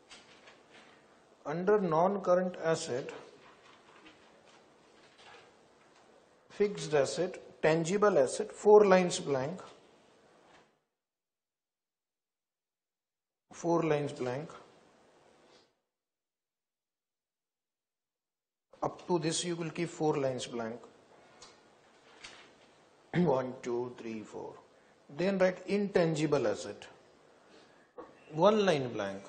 Under non-current asset, fixed asset, tangible asset, four lines blank. Four lines blank. Up to this you will keep four lines blank. One, two, three, four. Then write intangible asset. One line blank.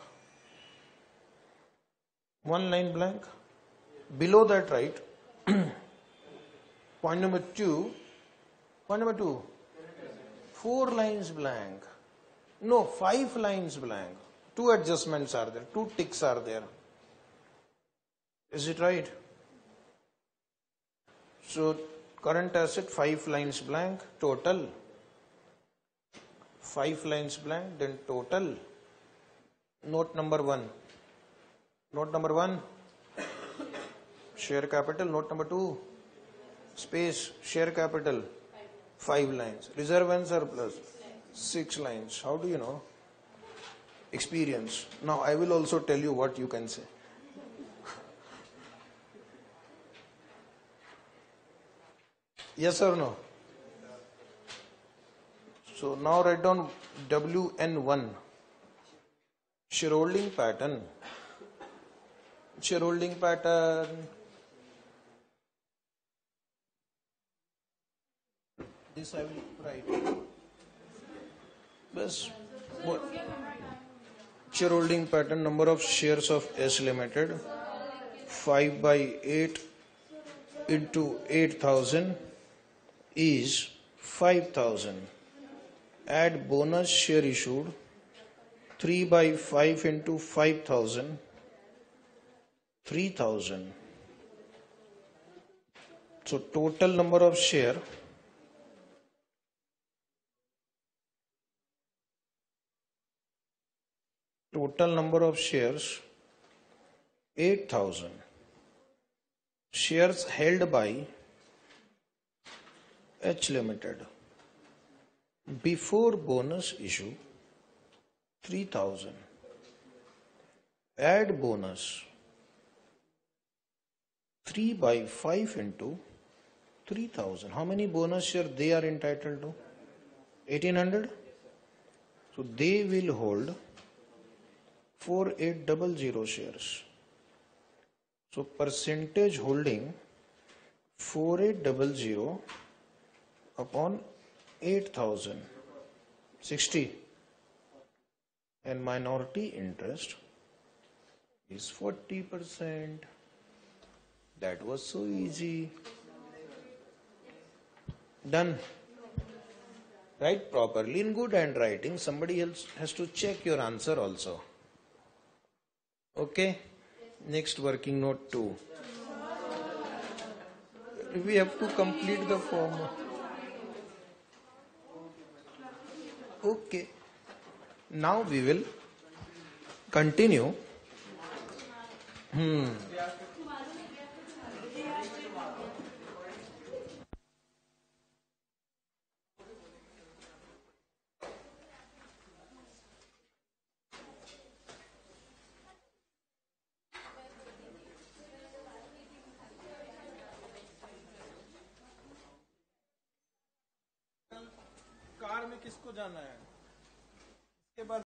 One line blank. Below that write point number two. Point number two. Four lines blank. No, five lines blank. Two adjustments are there. Two ticks are there. Is it right? So current asset five lines blank. Total. Five lines blank. Then total. Note number one. Note number one. Share capital. Note number two. Space. Share capital. Five lines. Reserve and surplus. Six lines. How do you know? Experience. Now I will also tell you what you can say. Yes or no? So now write down W N one. Shareholding pattern. Shareholding pattern. This I will write. Bas, what? Shareholding pattern, number of shares of S Limited, five by eight into eight thousand is five thousand. Add bonus share issued, three by five into five thousand, three thousand. So total number of share Total number of shares eight thousand. Shares held by H Limited before bonus issue three thousand. Add bonus three by five into three thousand. How many bonus shares they are entitled to? eighteen hundred. So they will hold four eight zero zero shares. So percentage holding four eight zero zero upon eight thousand, sixty, and minority interest is forty percent. That was so easy. Done. Write properly in good handwriting. Somebody else has to check your answer also. Okay, next working note two. We have to complete the form. Okay, now we will continue. Hmm. Car में किसको जाना है?